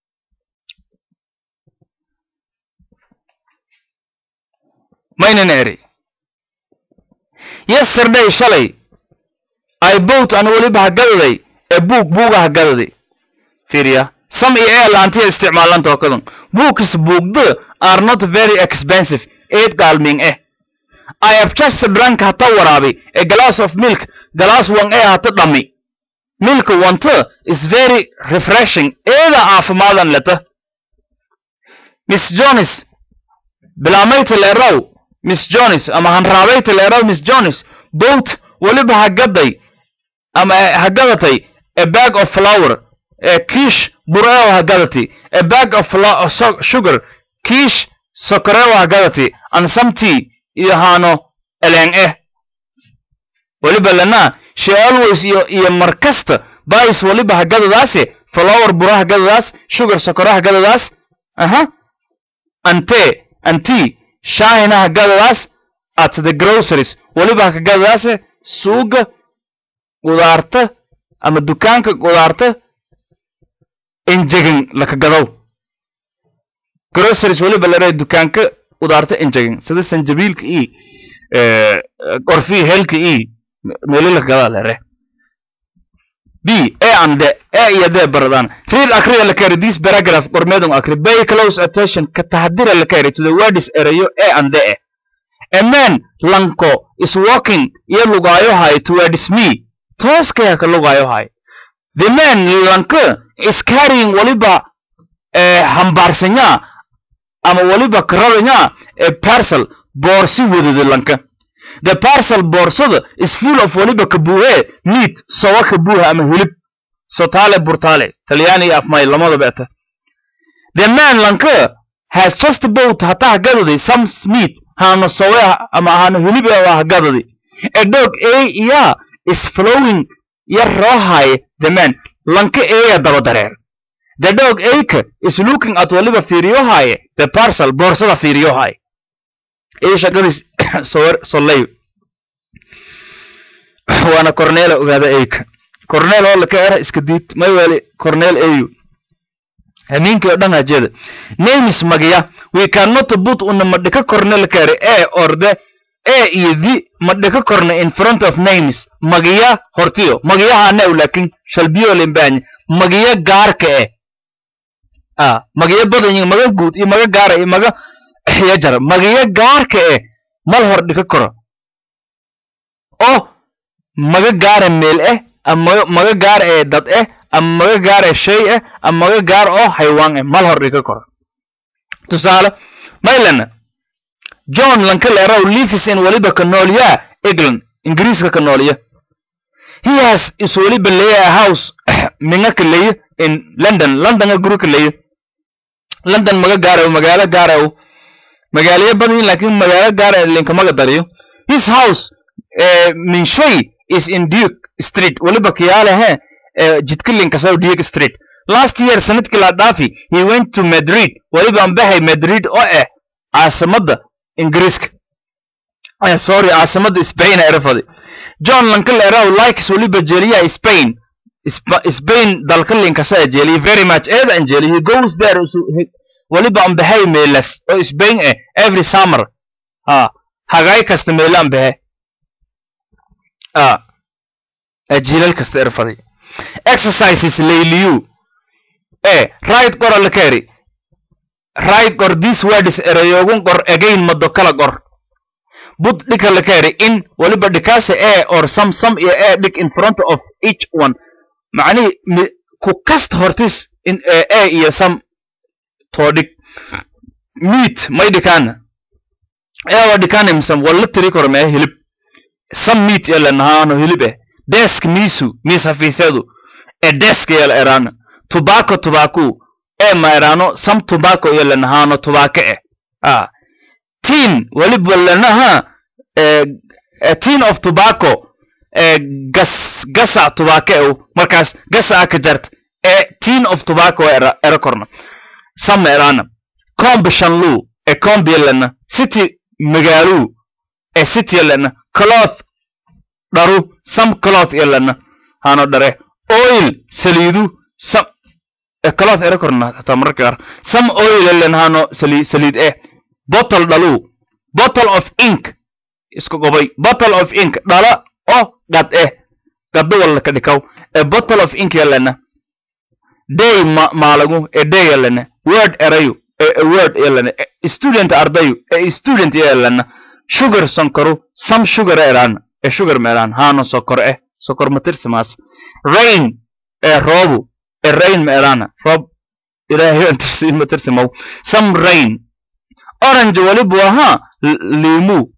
maynaneri yesterday shalay I bought an waliba hagaday a book buuga hagaday fiiriya some laantiya isticmaalan tookadan books bookda are not very expensive galming I have just drank hata waraabi a glass of milk glass one hata dhami milk wanta is very refreshing aafamaadan leta Miss Jones bilamayta leeraw Miss Jones ama hanraabayta leeraw Miss Jones bought waliba hagaday ama hagadatay a bag of flour a kish burao hagadati a bag of sugar kish sokoreo hagadati and some tea ihano eleng waliba lana she always iyo markasta buys waliba hagadadaas flour buraha hagadadaas sugar sokoreo hagadadaas and tea shayna hagadadaas at the groceries waliba hagadadaas suuga qudaarta ama dukaanka qudaarta injegin laka gadaw groceries waliba la dukaanka qudaarta injegin sida sanjabiilka qorfi helka meelo la gadaa la B and iyo de baradan read akriya la kari this paragraph qormeedun akri pay close attention ka taxadira la kari to the words erayo and a man lanko is walking lugayo hay towards me tooska ka lugayo hay the man lanko is carrying waliba hambarsanya ama waliba karabanya a parcel borsi wadada lanka the parcel borsada is full of waliba kabuhe meat sawa kabuha ama hilib sotale burtale talyaani afmay lamada beeta the man lanka has just bought hata hagaday some meat hano sawa ama hano hilib waa hagaday a dog is flowing rohay the man lanka daba dareer the dog is looking at waliba fiiriyohay the parcel borsada fiiriyohay shaqadis solay wana cornel ogaada cornel oo la ka era iska diid may wali cornel ninka oo dhan ajeeda names magiya we cannot put on madika cornel kare or the iyo the madika corne in front of names magiya hortiyo magiya hana laakin shalbiyo limbaany magiya gaarka magiya badan maga guud iyo maga gaar iyo maga yajar magiya gaarka mal hor dhika karo oo maga gaara meel ama maga gaar dad ama maga gaar shay ama maga gaar oo xayawaan mal hor dhika karo tusaale maylana John Lankalero lives in waliba Canolia England Ingiriiska Canolia he has is waliba a house minga kaleeyo in London guru kaleeyo London maga gaaro magaalo gaaro magaalo badan laakiin magaalo gaaro linka maga dariyo his house min shay is in Duke Street waliba kiyaale jidka linka soo Duke Street last year sanadkii la dhaafi he went to Madrid waliba ambahay Madrid oo caasimada Ingiriiska sorry caasimada Spain arafadi John Lankalero likes waliba jeliya Spain dalka linka saa jeliya very much and jeliya he goes there waliba ambahay meelas oo Spain every summer hagay kasta meelan bahay ajilal kasta arafadi exercises layliyu right qor la kari right qor this words erayogun qor again mado kala qor but dika la kari in waliba dikaase or some dik in front of each one macni ku kast hortis in iyo some todik meat may dikana wa dikana misam wala tiri kor ma hilib some meat yala nahano hilibe desk misu misafisadu desk yala erana tobacco maerano some tobacco yala nahano tobacco tin waliba lanaha tin of tobacco gasa tobacco markaas gasa ka jart tin of tobacco era korna some erana combushanlu combi yala city magalu city yala cloth daru some cloth yala hano dare oil saliidu some cloth era korna hata markaa some oil yala hano salid bottle dalu bottle of ink isku gobay bottle of ink dala gad gadu wala ka dhikaw bottle of ink yalana day malagu day yalana word erayu word yalana student ardayu student yalana sugar sankaru some sugar eran sugar melan hano sokor matirsimas rain robu rain melana rob ilahi antirsi matirsimaw some rain orange waliba limu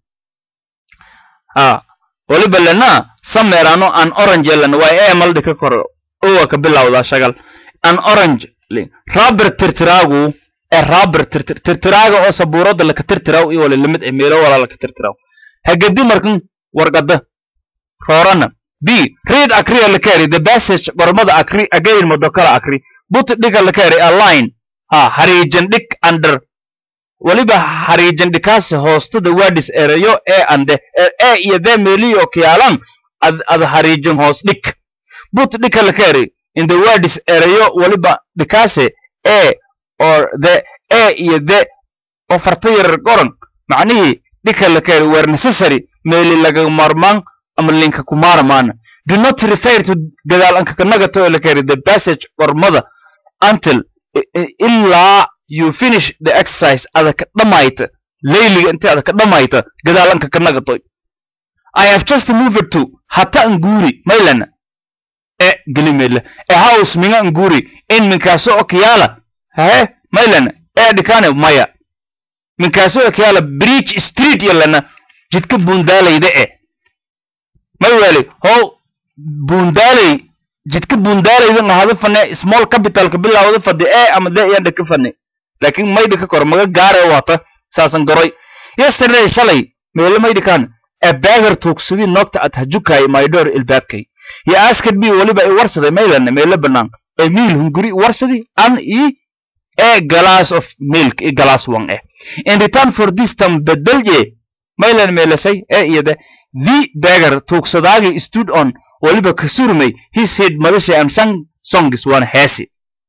waliba lana samerano an orange lana way mal dhika koro oo ka bilawda shagal an orange rubber tirtiragu rubber tirtiraga oo sabuurada la ka tirtiraw iyo limid meelo wala la ka tirtiraw hagadi markan warqada roorana b read akri la kari the passage qormada akri again modokala akri but dhiga la kari a line harijan dik under waliba harijan dikaas hoostada words erayo ande iyo the meliyo kiyalan ad harijan hoos dik but dika la kari in the words erayo waliba dikaase or the iyo the ofartayr qoran macnihi dika la kari were necessary meli laga marman ama linka ku marman do not refer to gadal anka kanaga to la kari the passage qormada until illa you finish the exercise adaka dhamayta layliga inta adaka dhamayta gadaalanka kanaga toy I have just moved to hata nguri maylana gelimela house minga nguri in minkaso okiyala maylana dikane maya minkaso okiyala bridge street yalana jidka bundalayda maywali ho bundalay jidka bundalayda nahada fane small capital ka bilawda fadi ama de yanda ka fane laakiin maydi ka kor maga gaare wata saasan garoy yesterday shalay meel maydi kan bagger tuugsidi nokta at hajukay my door ilbaabkay he asked me waliba I warsaday meelana meel banaan meal hunguri warsadi an a glass of milk a glass one in return for this time bedalje meelan meelasay iyada the bagger tuugsadaagi stood on waliba kasurmay his head madashay and sang songs one hasi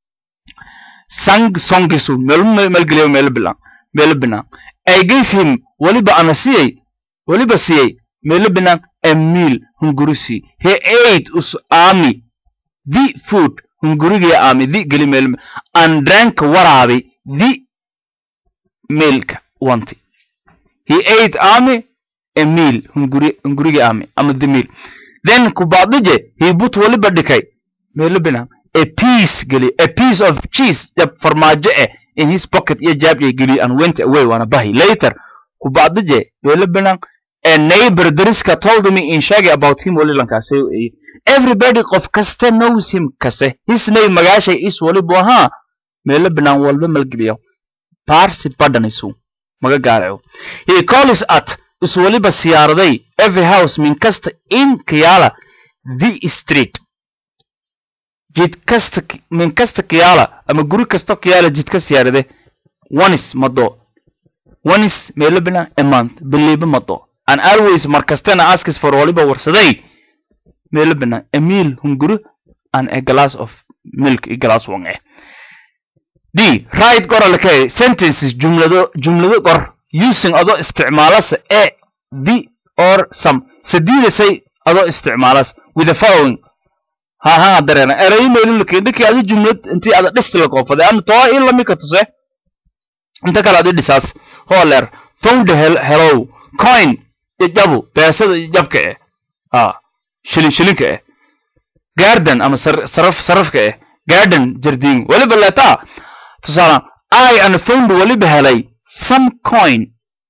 sang songisu melgeliyo melbina I gave him waliba anasiyay waliba siyay melbina a meal hungurusi he ate us ami the food hungurigi ami the gelimel and drank warabi the milk wanti he ate ami a meal hunguriga ama the meal. Then kubadije he put waliba dhikay meelbina a piece of cheese jab farmaajo in his pocket iyo jaabay gali and went away wana bahi. Later kubadije meelbina a neighbor dariska told me in shaggy about him walilankaas everybody qof kasta knows him kase his name magaashay is waliba ha meelbina walba malgaliyo parsi badanisu maga gaarayo. He calls at is waliba siyaaraday every house min kasta in Kiyala the street jid kasta min kasta Kiyala ama guri kasta Kiyala jid ka siyaarade once mado once meelbina a month believe mado and always markastana asks for waliba warsaday meelbina a meal hunguru and a glass of milk a glass wonge. D right goralkay sentences jumlado gor using ado isticmaalas the or some sidida say ado isticmaalas with the following ha darena eray meelu kidiki adi jumlad intii ada dhisla qoofade am too in la mika tuse inta kala adi dhisas holer found hello coin ijabu peesada ijabka shilinka garden ama sarafka garden jardin waliba lata tusala I and found waliba helay some coin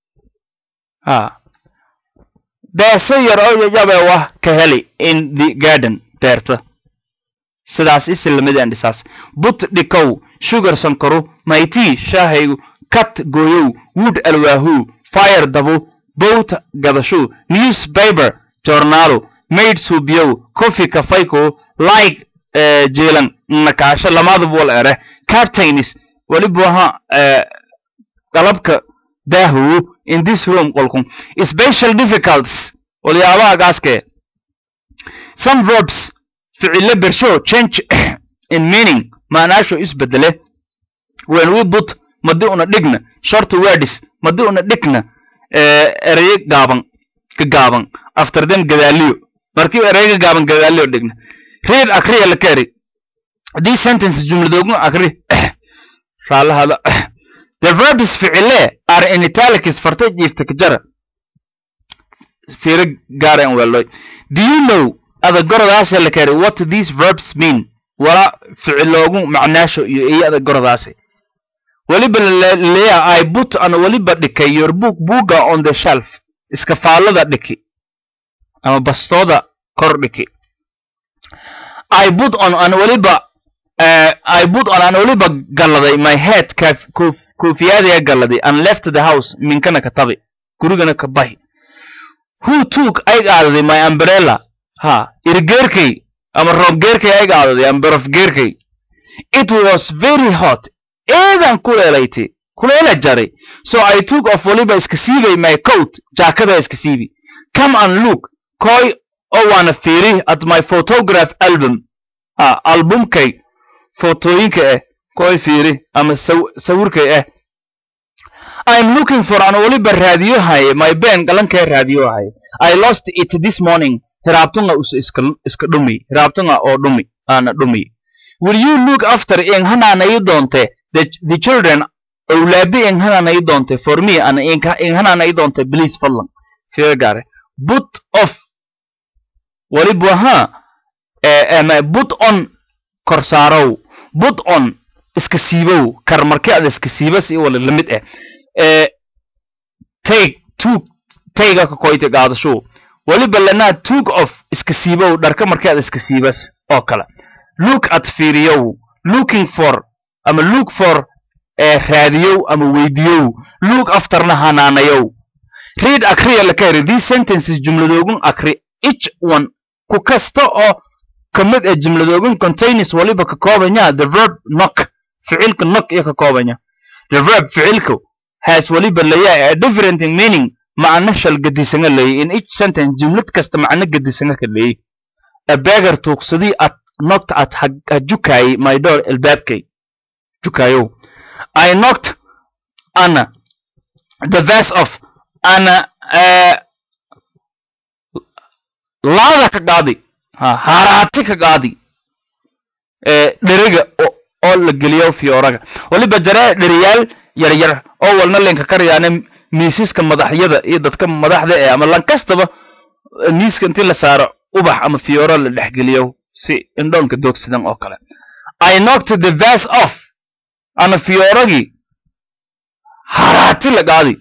beesa yar oo yajabe wax ka heli in the garden beerta sidaas islamidaan dhisaas but dhikow sugar sankaru mayti shaahaygu kat gooyow wood alwaahu fire dabu boat gadashu newspaper journal made subiyow coffee kafayko like jeelan nakaasha lamada bool ere curtains waliba qalabka dahu in this room qolkum special difficulties waliyaaba gaaske some verbs fi'il bersho change in meaning maanaasho isbedele when we put madi una dhigna short words madi una dhigna erey gaaban after them gadaaliyo markii erey gaaban gadaaliyo dhigna read akriya la kari this sentence jumladoogun akri raalaha the verbs fi'ile are in italics fartay iftikjara fiir gaaren walloy. Do you know ada goradaas la kari what these verbs mean wala fi'iloogu macnaasho iyo iyada goradaas waliba leeya I put an waliba dhikay your buga on the shelf iska faalada dhiki ama bastooda kor dhiki. I put on an waliba galaday my head koofiyada galaday and left the house minkana ka tabi gurigana ka bahi. Who took ay galaday my umbrella irgeerkay ama roobgeerkay ay galaday ama barafgeerkay. It was very hot eedan kuleela jaray so I took off waliba iska siibay my coat jaakada iska siibi. Come and look koy oo wana fiiri at my photograph album albumkay photoyinka koy fiiri ama sawirkay I'm looking for an waliba raadiyo hay my pen galankay raadiyo hay I lost it this morning hiraabtunga iska dhumi hiraabtunga oo dhumi ana dhumi. Will you look after in hananay doonte the children awlaadi in hananay doonte for me and in hananay doonte please fallan fiir gaare put off waliba put on korsaaro put on iska siibow kar markii aad iska siibas iyo wala lamid take ka koyte gaadasho waliba lana took off iska siibow dharka markii aad iska siibas oo kala. Look at fiiriyow looking for ama look for raadiyow ama weydiyow look afterna hanaanayow. Read akriya la kari these sentences jumladoogun akri each one ku kasta oo kamid jumladoogun contains waliba ka koobanya the verb knock ficilka knock iyo ka koobanya. The verb ficilku has waliba leeyahay a different meaning macna shal gadisan leeyahay in each sentence jumlad kasta macna gadisan ka leeyahay. A beggar tuuqsadii at knocked at hajukay my door albaabkay jukayo. I knocked ana the verse of ana laada ka qaadi haraati ka qaadi dheriga oo la geliyo fiyooraga waliba jara dheriyaal yar oo walna leenka kariyaan miisaska madaxyada iyo dadka madaxda ee ama lankastaba miiska intii la saaro ubax ama fiyooro la dhexgeliyo si indhoonka doogsidan oo kale I knocked the vase off ana fiyooragii haraati la qaadi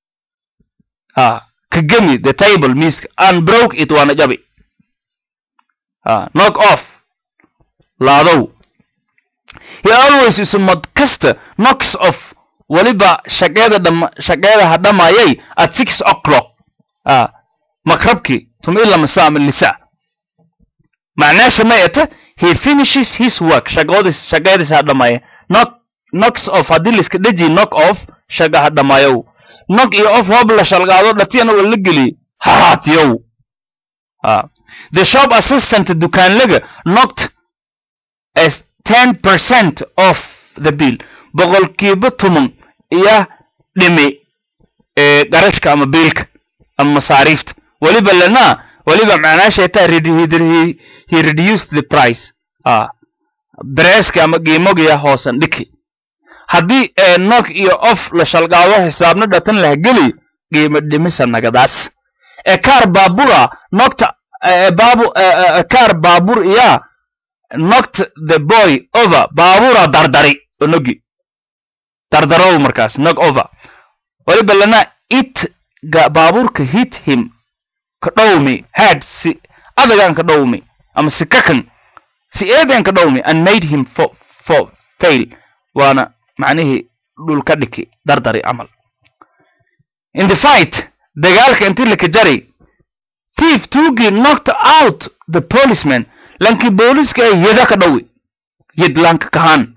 kagami the table miiska and broke it waana jabi knock off laadow he always is mad kasta knocks off waliba shaqeeda hadhamayay at 6 o'clock makrabki tumila masaam lisa macnaasha ma ata he finishes his work shaqeeda hadhamaya knocks off hadii liska dhaji knock off shaqa hadhamayo knock iyo off hobla shalgaado dhatiyana wala geli haraatiyow the shop assistant dukaanlaga knocked as 10% of the bill boqolkiiba 10 iyo dhimi garashka ama biilka ama masaariifta waliba lana waliba macnaasha taa he reduced the price breeska ama qiimogiya hoosan dhiki haddii knock iyo off la shalgaado xisaabna dhatan la geli qiimo dhimisa nagadaas car baabura knocked car baabur iya knocked the boy over baabura dardari onogi dardarow markaas knock over waliba lana it baaburka hit him kadhowmi had si adagan kadhowmi ama si kakan si eedan kadhowmi and made him fail waana macnaheedu dhulka dhiki dardari amal in the fight dagaalka intii la kajari thief tuugi knocked out the policeman lanki booliska yada ka dhawi yad lanka kahan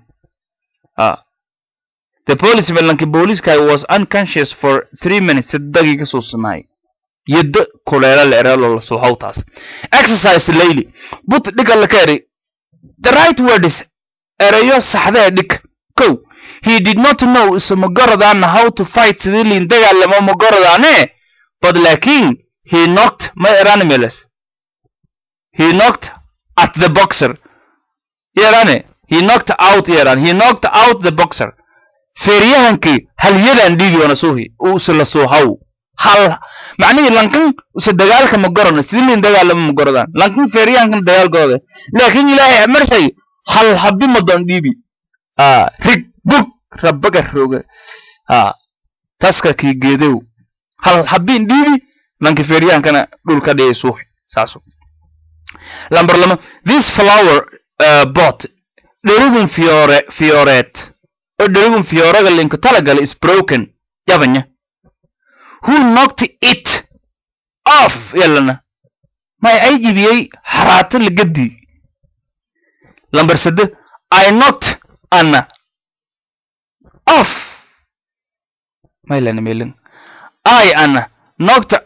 the policeman lanki booliska was unconscious for 3 minutes daqiiqa soo sanay yada kuleela la eralo la soo hawtaas exercise layli but dhiga la kari the right word is erayo saxda dhig ko he did not know ismagaradan how to fight sidii dagaalamo magaradane but lakin he knocked my animals he knocked at the boxer yarane he knocked out the boxer feeriyahanki hal yadan dhigi wana soohi uu sala soo haw hal macnaheedu lankan usa dagaalka ma garano sidii dagaalamo ma garadan lankan feeriyahankan dagaalkooda laakiin ilaahay amarshay hal habbi ma doon dhibi rig bug rabbaga rooga taska ki geedow hal habbin dhibi lankan feeriyahankana dhulka dhigay soohi saaso number 2 this flower bot derigun fioret o derigun fioraga link talagal is broken yabanya who knocked it off yalana may ay jibiyay haraata la gadi number 3 I knocked anna off maylana meelin I knocked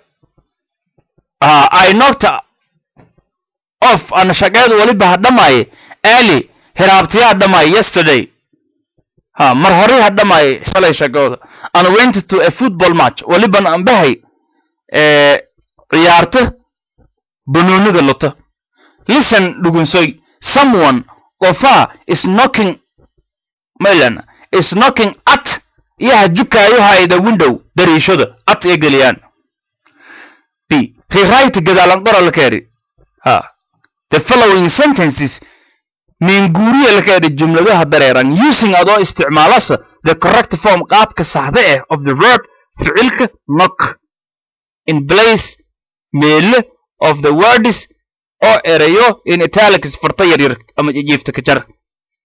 off ana shaqeedu waliba hadhamay early hiraabtiya hadhamay yesterday mar hore hadhamay shalay shaqeedu and went to a football match waliba aan bahay ciyaarta banooniga lota listen dhugunsoy someone qofa is knocking maylana is knocking at yahajukayo hayda window dariishada at egeliyaan b rewrite gadalan qoral kari the following sentences min guriya la kayda jumladaha dareeran using ado isticmaalasa the correct form qaabka saxda ah of the verb ficilka knock in place meel of the words oo erayo in italics farta yar ama jiifta ka jar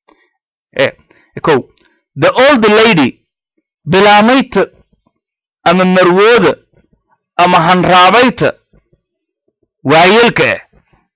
the old lady bilaamayta ama marwooda ama hanraabayta waayelka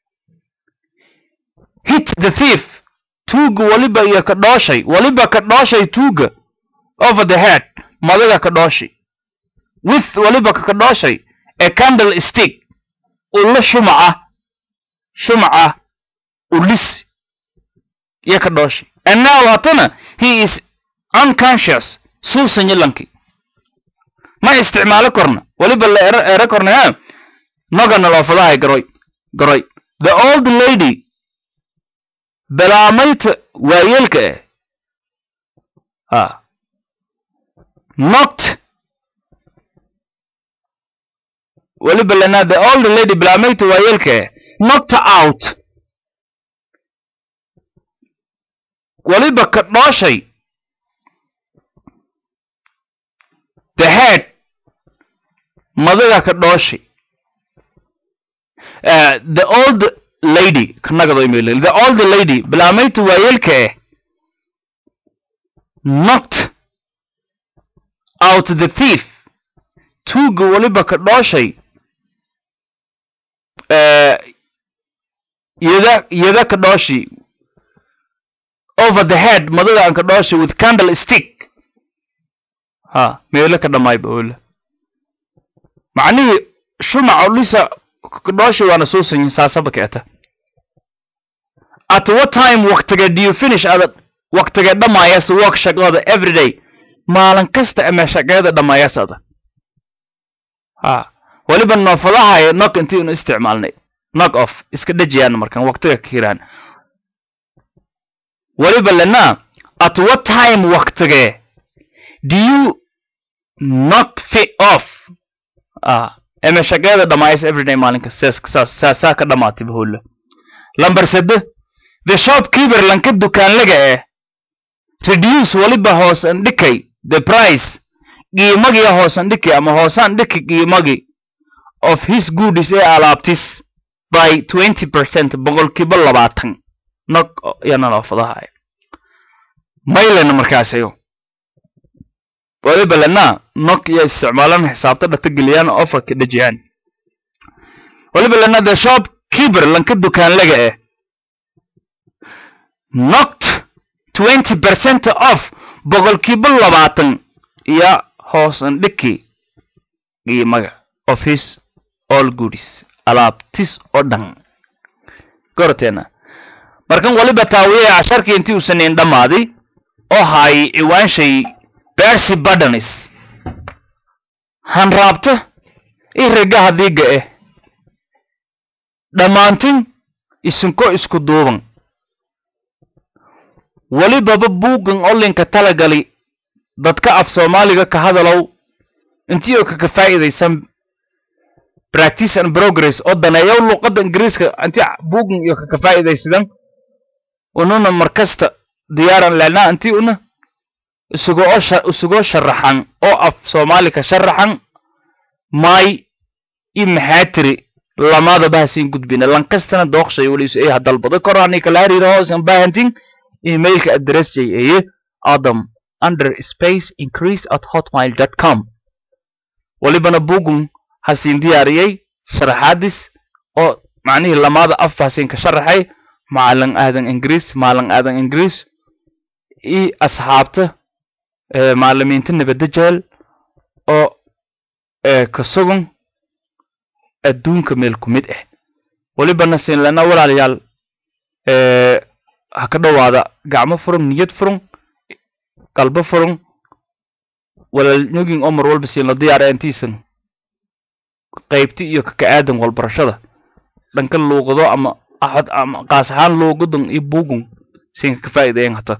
hit the thief tuuga waliba iyo ka dhooshay tuuga over the head madaga ka dhooshay with waliba ka dhooshay a candle stick ulla shumaca ulis iyo ka dhooshay and now hatana he is unconscious suusan yalanki ma isticmaalo korna waliba la era korna nogana loo fadahay garoy the old lady bilaamayta waayelka knocked ولبا لنا the old lady بلاميت ويلك knocked out ولبا كدوشي the head مدغا كدوشي the old lady the old lady بلاميت ويلك knocked out the thief tuuga waliba ka dhooshay yada ka dhooshi over the head madaga aan ka dhooshay with candlestick meelo ka dhamaay bawla macnii shumac lisa ka dhooshi waana soo sanyin saasaba keeta at what time waqtiga do you finish waqtiga dhamaayas work shaqada every day maalin kasta ama shaqada dhamaayasada waliba noofadaha knock intii uu isticmaalnay knock off iska dhajiyaan markan waqtiga kiiraan waliba lana at what time waqtiga do you knock fit off ama shaqada dhamaayas every day maalin kasta saasa ka dhamaatay bahoola number 7 the shopkeeper lanka dukaan laga reduce waliba hoos andhikay the price qiimagii hoosan dhiki ama hoosan dhiki qiimagii of his goods ee alaabtis by 20% boqolkiiba 20 nok yana noofadahay maylana markaasayo waliba lana nok iyo isticmaalan xisaabta dhata geliyaan offer ka dhajiyaan waliba lana the shopkeeper lanka dukaan laga knocked 20% off boqolkiiba 20 ya hoosan dhiki qiimaga of his all goods alaabtis oo dhan gorteena markan waliba taawiye casharkii intii uu saneen dhamaaday oo hay iwaan shay Percy Badanis han raabta iraga hadiga dhamaantin isinko isku duuban waliba buugan olinka talagali dadka af Soomaaliga ka hadalow intii oo ka faa'iideysan practice and progress oo daneeyo luqadda Ingiriiska intii buugan iyo ka faa'iideysan ununa markasta diyaaran lana intii una isugo sharaxan oo af Soomaaliga sharaxan may imhatri lamada baasin gudbina lankastana dooqshay waliis ay hadalbada korani kala hariiro hoosan baahantin emailka address ay adam _increase@hotmail.com walibana bugun hasin diyaariyay sharaxaadis oo macnaheedu lamada af hasin ka sharaxay maalan aadan ingiriis asxaabta macallimiinta nabadajal oo ka sugan adduunka meel ku mid walibana sin lana walaalayaal ha ka dhawaada gacmo furan niyad furan qalbo furan walal nugin umar walba si la diyaar intiisan qaybti iyo ka aadan wal barashada dhanka luuqado ama ahad ama qaas ahaan luuqadan iyo buugun sin ka faa'iideyn hata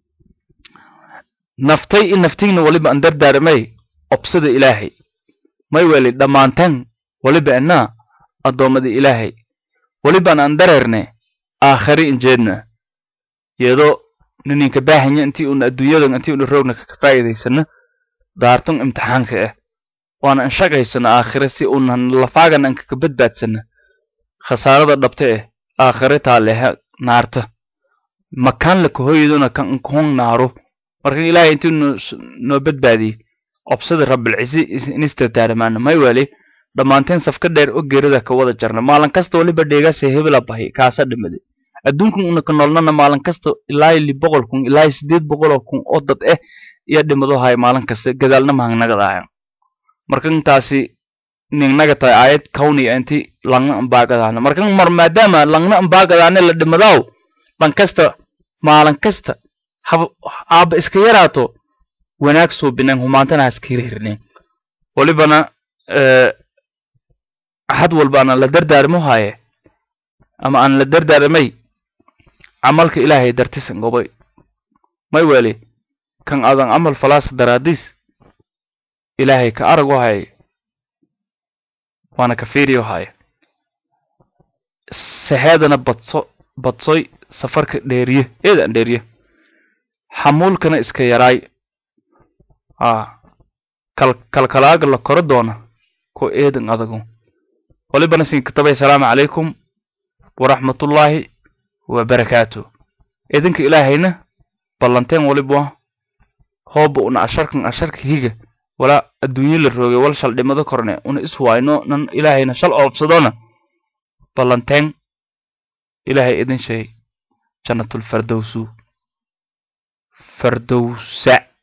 naftiina waliba aan dardaarmay obsada ilaahay may wali dhamaantan waliba ana adoomada ilaahay waliba aan dareerne aakhiri injeedna yeedo ninka baahanya intii uu adduunyada intii uu roogna ka faa'iideysana daartan imtixaanka waana shaqaysana aakhire si uu lafaagan an ka badbaadsana khasaarada dhabta aakhirata leh naarta makan la kooyaduna kan koon naaro marka ilaahay intuu no badbaadi obsada rabbil ciisi inista taarmaan may wali dhamaanteen safka dheer oo geerida ka wada jarna maalan kasta waliba dheegaasay hebel bahay kaasa dhimaday adduunkan una ka noolnana maalan kasta ilaa 700 ilaa 800 oo dad iyo dhimado hay maalan kasta gadaalna mahangnaga daayan markan taasi ninnaga tahay ayad kawni intii langna ambaagadaana markan maadaama langna ambaagadaana la dhimadaw ban kasta maalan kasta aaba iska yaraato wanaag soo binan humaantana askirihirneen walibana ahad walbana la dardaarmo haye ama aan la dardaarmay amalka ilaahay dartisan gobay may wali kan adan amal falaas daraadis ilaahay ka arago hay وانا كفيريو هاي سهادنا بطسوي سفرك ديريه إذا ديريه حمولكنا إسكا يراي كالكلاغ الله كردونا كو إذن أدقو ولبا نسين كتابي السلام عليكم ورحمة الله وبركاته إذنك إلهينا بلانتين ولبا هوب أنا أشارك هيجا ولا الدنيا للروغي ولا شال دمدا كورني أنا إسواينو نن إلهينا شال أوبصدونا بلانتين إلهي إذن شيء جنة الفردوس فردوسة